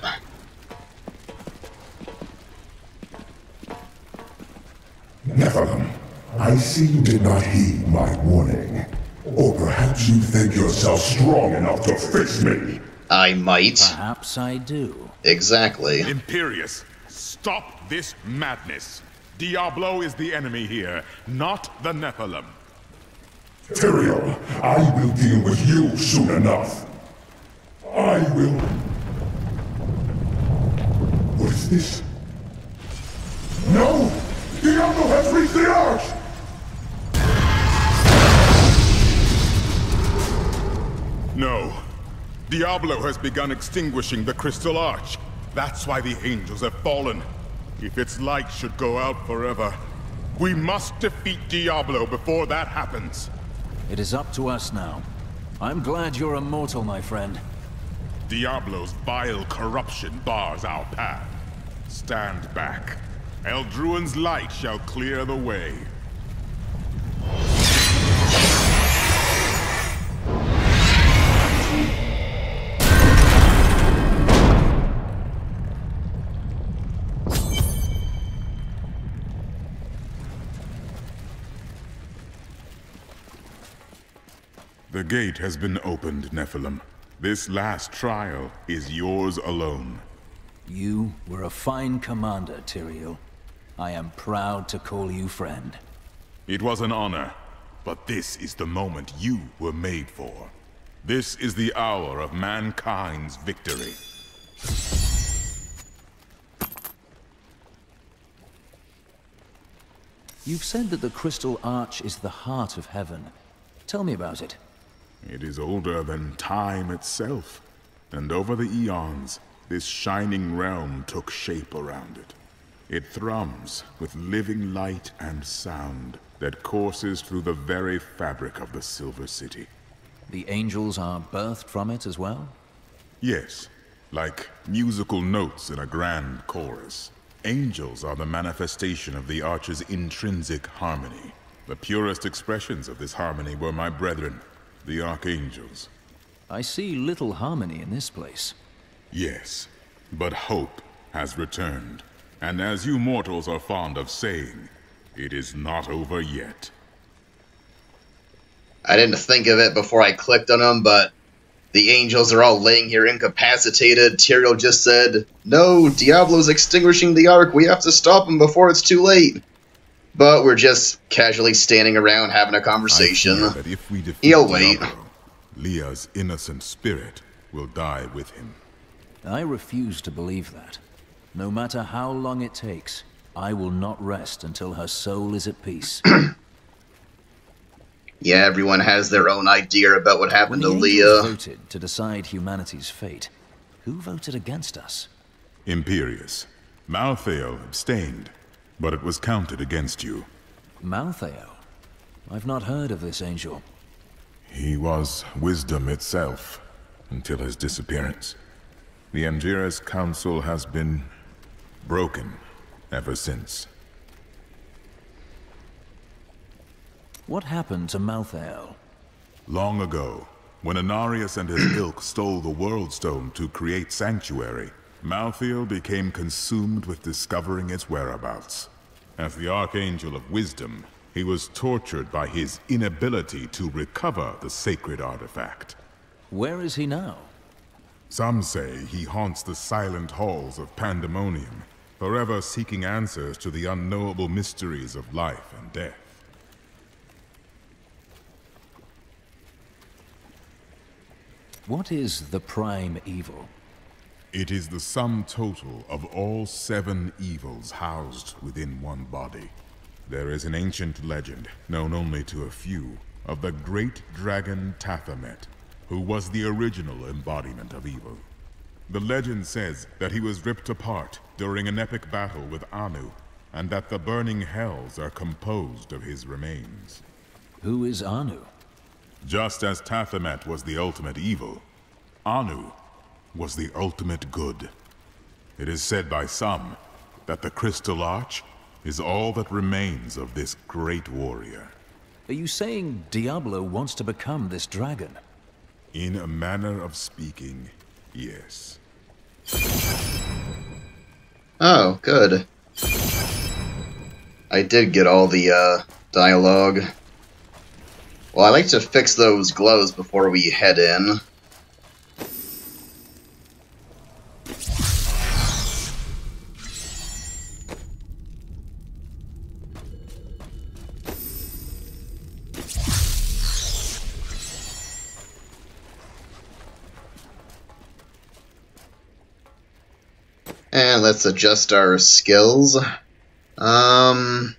[SPEAKER 3] Nephilim, I see you did not heed my warning. Or perhaps you think yourself strong enough to face me.
[SPEAKER 1] I might.
[SPEAKER 2] Perhaps I do.
[SPEAKER 1] Exactly.
[SPEAKER 7] Imperius, stop this madness. Diablo is the enemy here, not the Nephilim.
[SPEAKER 3] Tyrael, I will deal with you soon enough. I will... What is this? No! Diablo has reached the Arch!
[SPEAKER 7] No. Diablo has begun extinguishing the Crystal Arch. That's why the angels have fallen. If its light should go out forever, we must defeat Diablo before that happens.
[SPEAKER 2] It is up to us now. I'm glad you're immortal, my friend.
[SPEAKER 7] Diablo's vile corruption bars our path. Stand back. Eldruin's light shall clear the way. The gate has been opened, Nephilim. This last trial is yours alone.
[SPEAKER 2] You were a fine commander, Tyrael. I am proud to call you friend.
[SPEAKER 7] It was an honor, but this is the moment you were made for. This is the hour of mankind's victory.
[SPEAKER 2] You've said that the Crystal Arch is the heart of heaven. Tell me about it.
[SPEAKER 7] It is older than time itself, and over the eons, this shining realm took shape around it. It thrums with living light and sound that courses through the very fabric of the Silver City.
[SPEAKER 2] The angels are birthed from it as well?
[SPEAKER 7] Yes, like musical notes in a grand chorus. Angels are the manifestation of the Arch's intrinsic harmony. The purest expressions of this harmony were my brethren, the Archangels.
[SPEAKER 2] I see little harmony in this place.
[SPEAKER 7] Yes, but hope has returned. And as you mortals are fond of saying, it is not over yet.
[SPEAKER 1] I didn't think of it before I clicked on them, but the angels are all laying here incapacitated. Tyrael just said, no, Diablo's extinguishing the Ark. We have to stop him before it's too late. But we're just casually standing around having a conversation.
[SPEAKER 7] I fear that if we defeat
[SPEAKER 1] He'll wait.
[SPEAKER 7] Diablo, Leah's innocent spirit will die with him.
[SPEAKER 2] I refuse to believe that. No matter how long it takes, I will not rest until her soul is at peace.
[SPEAKER 1] Yeah, everyone has their own idea about what happened
[SPEAKER 2] when
[SPEAKER 1] to
[SPEAKER 2] the
[SPEAKER 1] Leah.
[SPEAKER 2] voted to decide humanity's fate, who voted against us?
[SPEAKER 7] Imperius. Malthael abstained, but it was counted against you.
[SPEAKER 2] Malthael? I've not heard of this angel.
[SPEAKER 7] He was wisdom itself, until his disappearance. The Angiris Council has been broken ever since.
[SPEAKER 2] What happened to Malthael?
[SPEAKER 7] Long ago, when Anarius and his ilk stole the World Stone to create Sanctuary, Malthael became consumed with discovering its whereabouts. As the Archangel of Wisdom, he was tortured by his inability to recover the sacred artifact.
[SPEAKER 2] Where is he now?
[SPEAKER 7] Some say he haunts the silent halls of Pandemonium, forever seeking answers to the unknowable mysteries of life and death.
[SPEAKER 2] What is the prime evil?
[SPEAKER 7] It is the sum total of all seven evils housed within one body. There is an ancient legend, known only to a few, of the great dragon Tathamet, who was the original embodiment of evil. The legend says that he was ripped apart during an epic battle with Anu, and that the burning hells are composed of his remains.
[SPEAKER 2] Who is Anu?
[SPEAKER 7] Just as Tathamet was the ultimate evil, Anu was the ultimate good. It is said by some that the Crystal Arch is all that remains of this great warrior.
[SPEAKER 2] Are you saying Diablo wants to become this dragon?
[SPEAKER 7] In a manner of speaking, yes.
[SPEAKER 1] Oh, good. I did get all the, uh, dialogue. Well, I like to fix those glows before we head in. And let's adjust our skills. Um...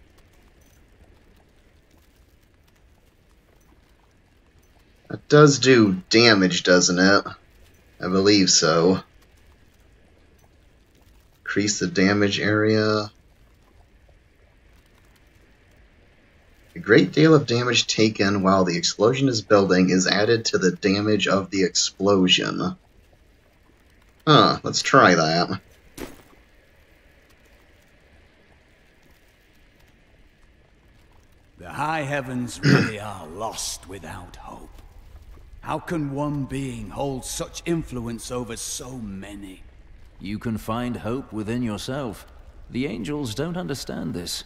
[SPEAKER 1] It does do damage, doesn't it? I believe so. Increase the damage area. A great deal of damage taken while the explosion is building is added to the damage of the explosion. Huh, let's try that.
[SPEAKER 8] The high heavens really are lost without hope. How can one being hold such influence over so many?
[SPEAKER 2] You can find hope within yourself. The angels don't understand this.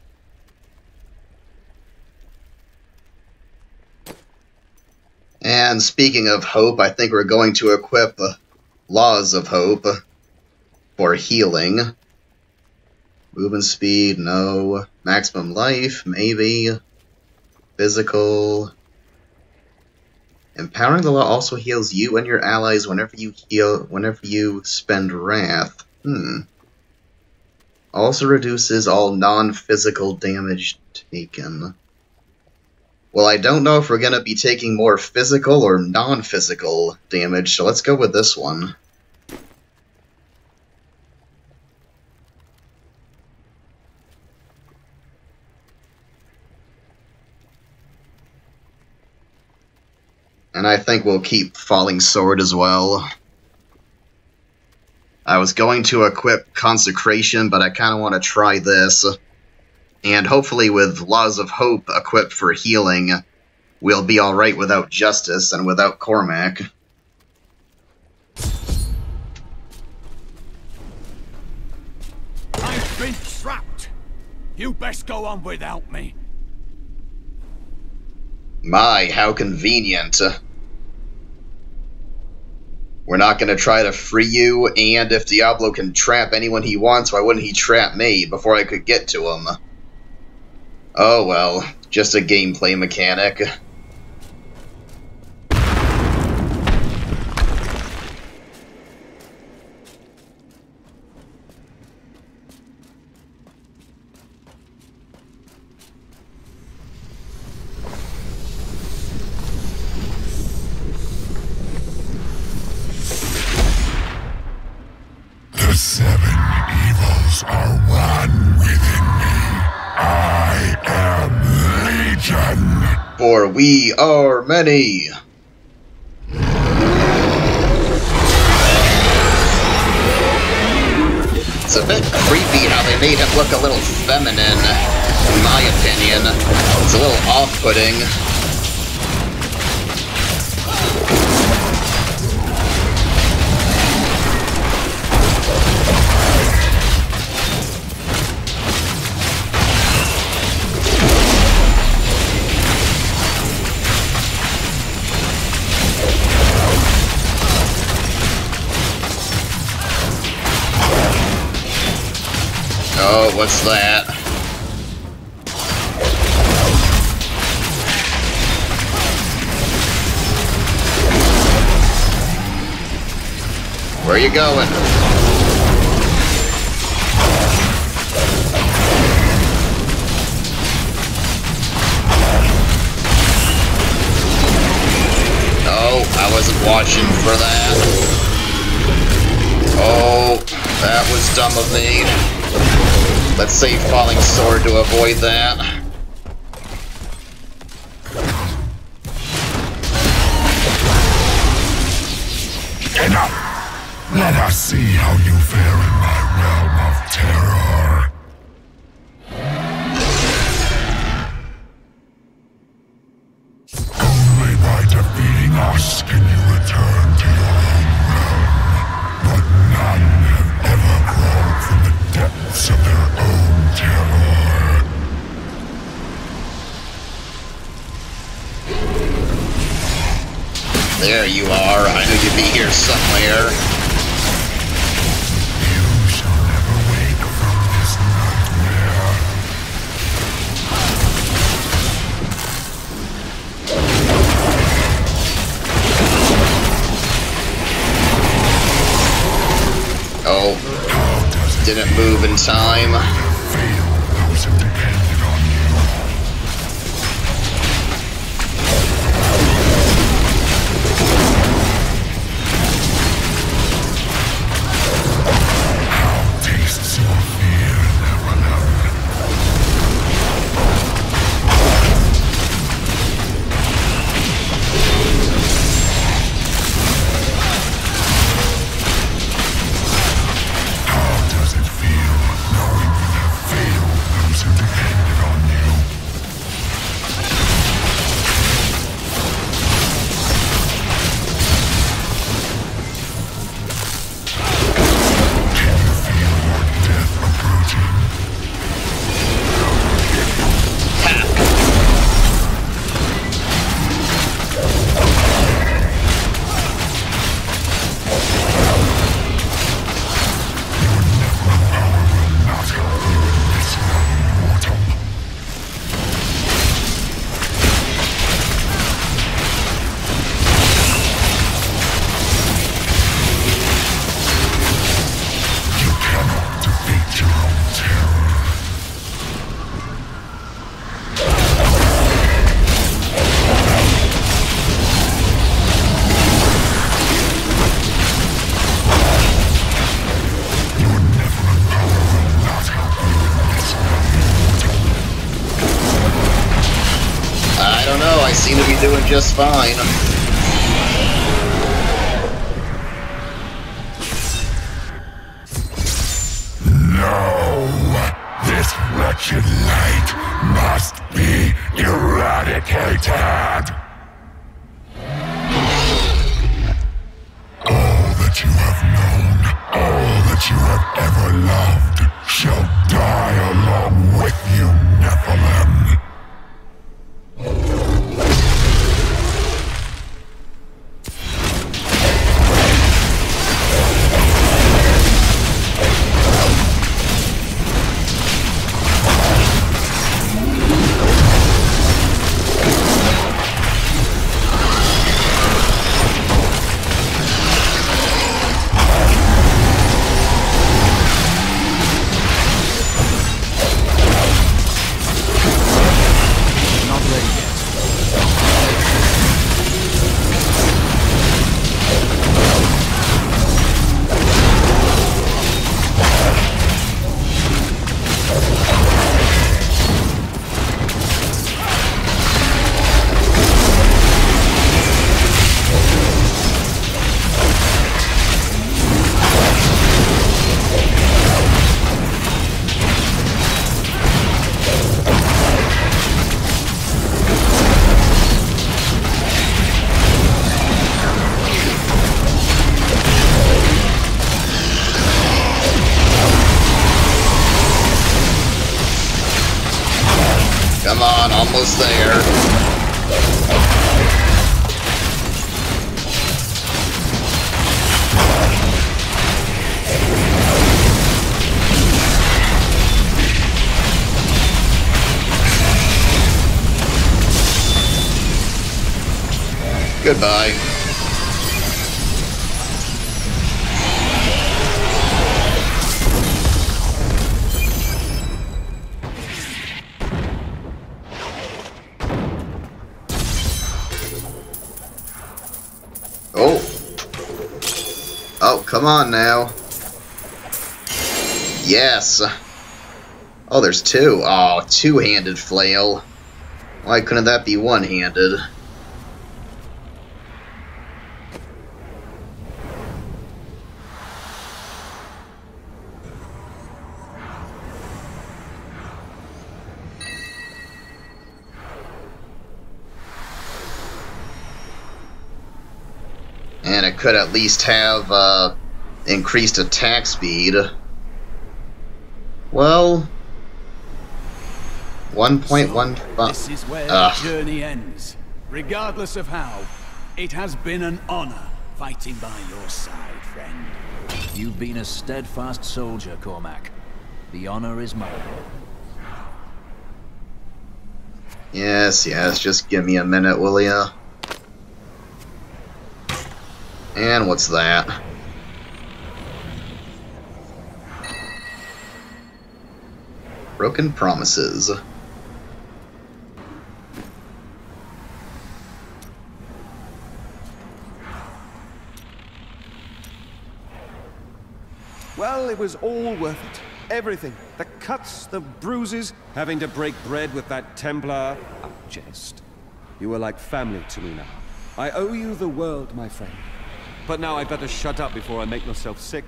[SPEAKER 1] And speaking of hope, I think we're going to equip uh, Laws of Hope for healing. Movement speed, no. Maximum life, maybe. Physical. Empowering the law also heals you and your allies whenever you heal, whenever you spend wrath. Hmm. Also reduces all non-physical damage taken. Well, I don't know if we're going to be taking more physical or non-physical damage, so let's go with this one. And I think we'll keep Falling Sword as well. I was going to equip Consecration, but I kind of want to try this. And hopefully with Laws of Hope equipped for healing, we'll be alright without Justice and without Cormac.
[SPEAKER 19] I've been trapped. You best go on without me.
[SPEAKER 1] My, how convenient. We're not going to try to free you, and if Diablo can trap anyone he wants, why wouldn't he trap me before I could get to him? Oh well, just a gameplay mechanic.
[SPEAKER 4] The seven evils are one within me. I am Legion.
[SPEAKER 1] For we are many. It's a bit creepy how they made him look a little feminine, in my opinion. It's a little off-putting. Oh, what's that? Where are you going? watching for that. Oh, that was dumb of me. Let's save Falling Sword to avoid that.
[SPEAKER 4] Enough! Let us see how you fare in my realm of terror. Only by defeating us can you return to your own realm. But none have ever crawled from the depths of their own terror.
[SPEAKER 1] There you are. I knew you'd be here somewhere.
[SPEAKER 4] You shall never wake from this nightmare.
[SPEAKER 1] Oh, didn't move in time.
[SPEAKER 4] Fail those who depended on you. How tastes your fear, Neverland? How does it feel knowing you have failed those who depended on you? Can you feel your death approaching? Your Nephilim power will not help you in this realm, mortal. You cannot defeat your own terror. Your Nephilim power will not help you in this realm, mortal.
[SPEAKER 1] I don't know. I seem to be doing just fine.
[SPEAKER 4] No! This wretched light must be eradicated! All that you have known, all that you have ever loved, shall die along with you, Nephilim.
[SPEAKER 1] Come on, almost there. Goodbye. Oh. Oh, come on now. Yes. Oh, there's two. Oh, two-handed flail. Why couldn't that be one-handed? And it could at least have uh, increased attack speed. Well, one point one five.
[SPEAKER 8] This is where
[SPEAKER 1] Ugh.
[SPEAKER 8] the journey ends. Regardless of how, it has been an honor fighting by your side, friend.
[SPEAKER 2] You've been a steadfast soldier, Cormac. The honor is mine.
[SPEAKER 1] Yes, yes, just give me a minute, will ya? And what's that? Broken promises.
[SPEAKER 12] Well, it was all worth it. Everything. The cuts, the bruises, having to break bread with that Templar. I jest. You were like family to me now. I owe you the world, my friend. But now I'd better shut up before I make myself sick.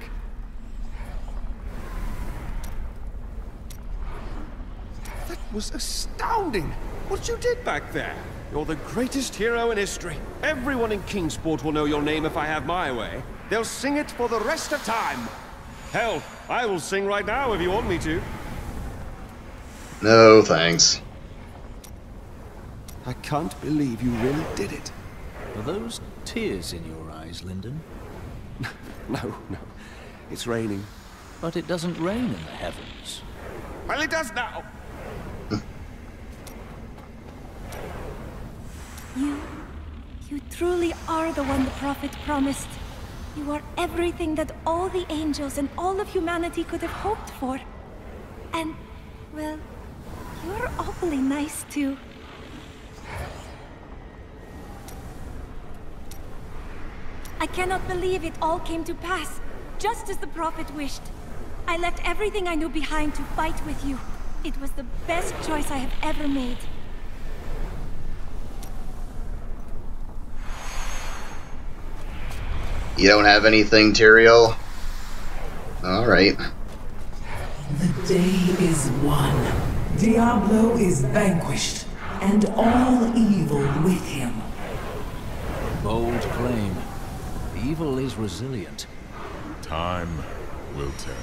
[SPEAKER 12] That was astounding! What you did back there! You're the greatest hero in history. Everyone in Kingsport will know your name if I have my way. They'll sing it for the rest of time. Hell, I will sing right now if you want me to.
[SPEAKER 1] No, thanks.
[SPEAKER 12] I can't believe you really did it.
[SPEAKER 2] Are those tears in your eyes, Lyndon?
[SPEAKER 12] No, no. It's raining.
[SPEAKER 2] But it doesn't rain in the heavens.
[SPEAKER 12] Well, it does now.
[SPEAKER 13] You... you truly are the one the Prophet promised. You are everything that all the angels and all of humanity could have hoped for. And, well, you're awfully nice too. I cannot believe it all came to pass, just as the Prophet wished. I left everything I knew behind to fight with you. It was the best choice I have ever made.
[SPEAKER 1] You don't have anything, Tyrael? Alright.
[SPEAKER 5] The day is won. Diablo is vanquished, and all evil with him.
[SPEAKER 2] Bold claim. Evil is resilient.
[SPEAKER 7] Time will tell.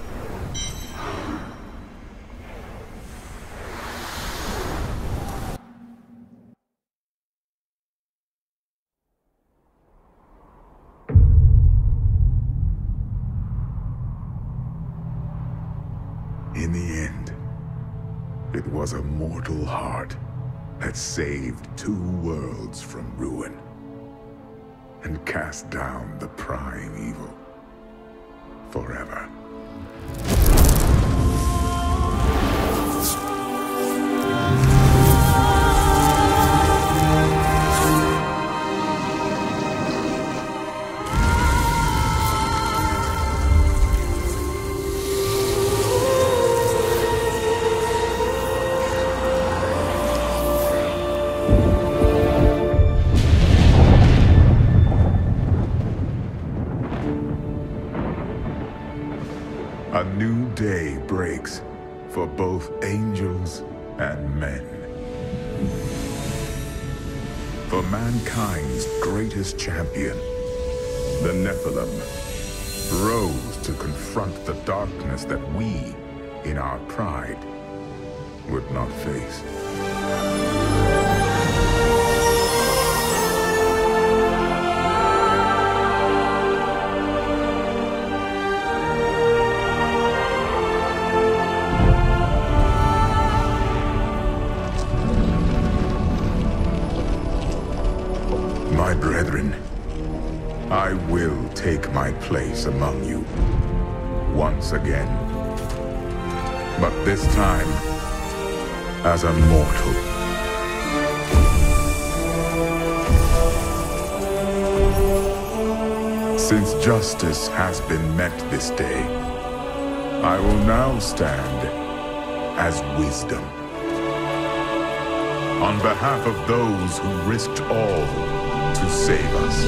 [SPEAKER 7] In the end, it was a mortal heart that saved two worlds from ruin and cast down the prime evil forever. A new day breaks for both angels and men. For mankind's greatest champion, the Nephilim, rose to confront the darkness that we, in our pride, would not face. My brethren, I will take my place among you once again, but this time as a mortal.
[SPEAKER 6] Since justice has been met this day, I will now stand as wisdom. On behalf of those who risked all to save us.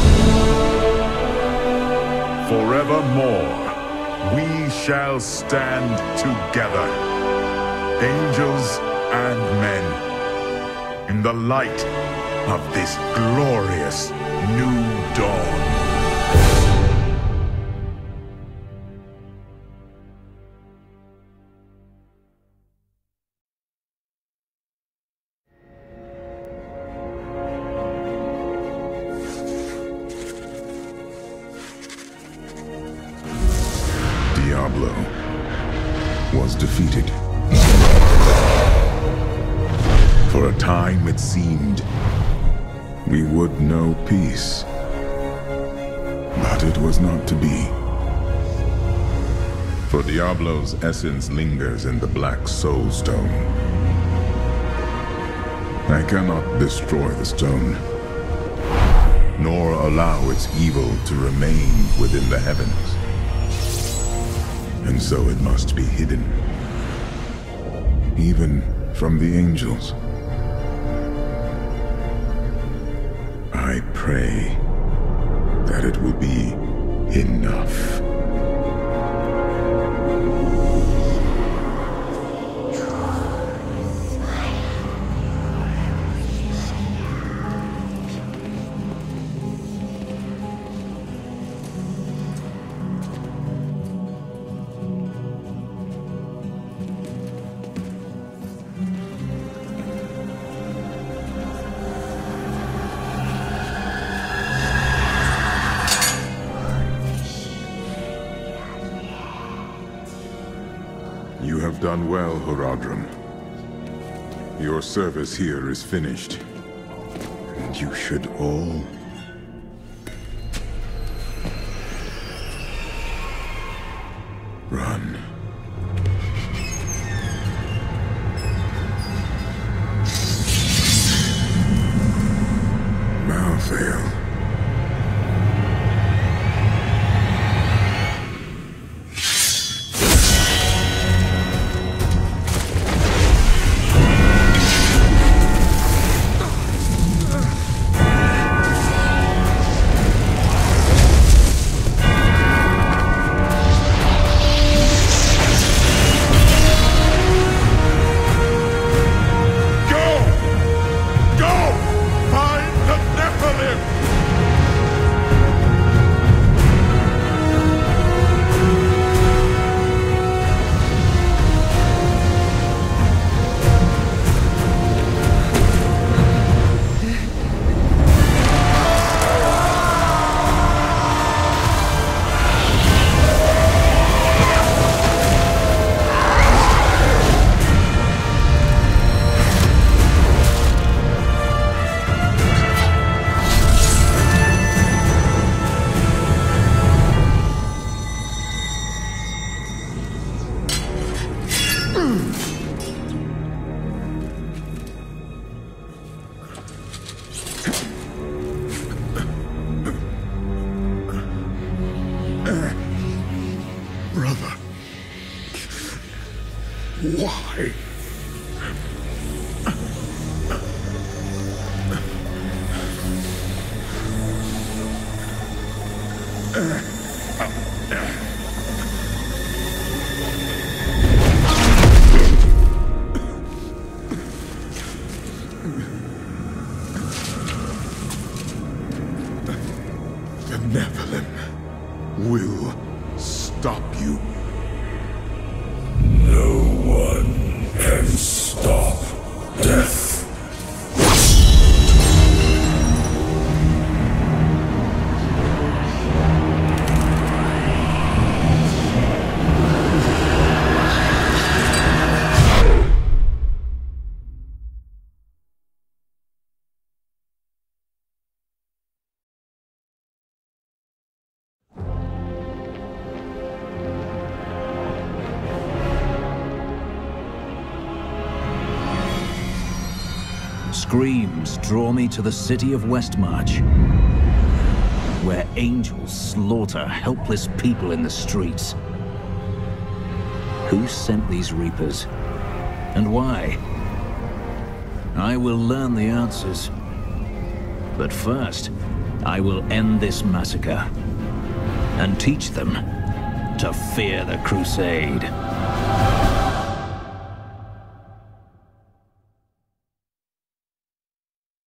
[SPEAKER 6] Forevermore, we shall stand together, angels and men, in the light of this glorious new dawn. Diablo was defeated. For a time it seemed we would know peace. But it was not to be. For Diablo's essence lingers in the Black Soul Stone. I cannot destroy the stone, nor allow its evil to remain within the heavens. And so it must be hidden, even from the angels. I pray that it will be enough. You have done well, Horadrim. Your service here is finished, and you should all run. Malthael. Brother, why? The Nephilim will stop you.
[SPEAKER 4] No one can stop death.
[SPEAKER 2] Screams draw me to the city of Westmarch. where angels slaughter helpless people in the streets. Who sent these Reapers? And why? I will learn the answers. But first, I will end this massacre and teach them to fear the Crusade.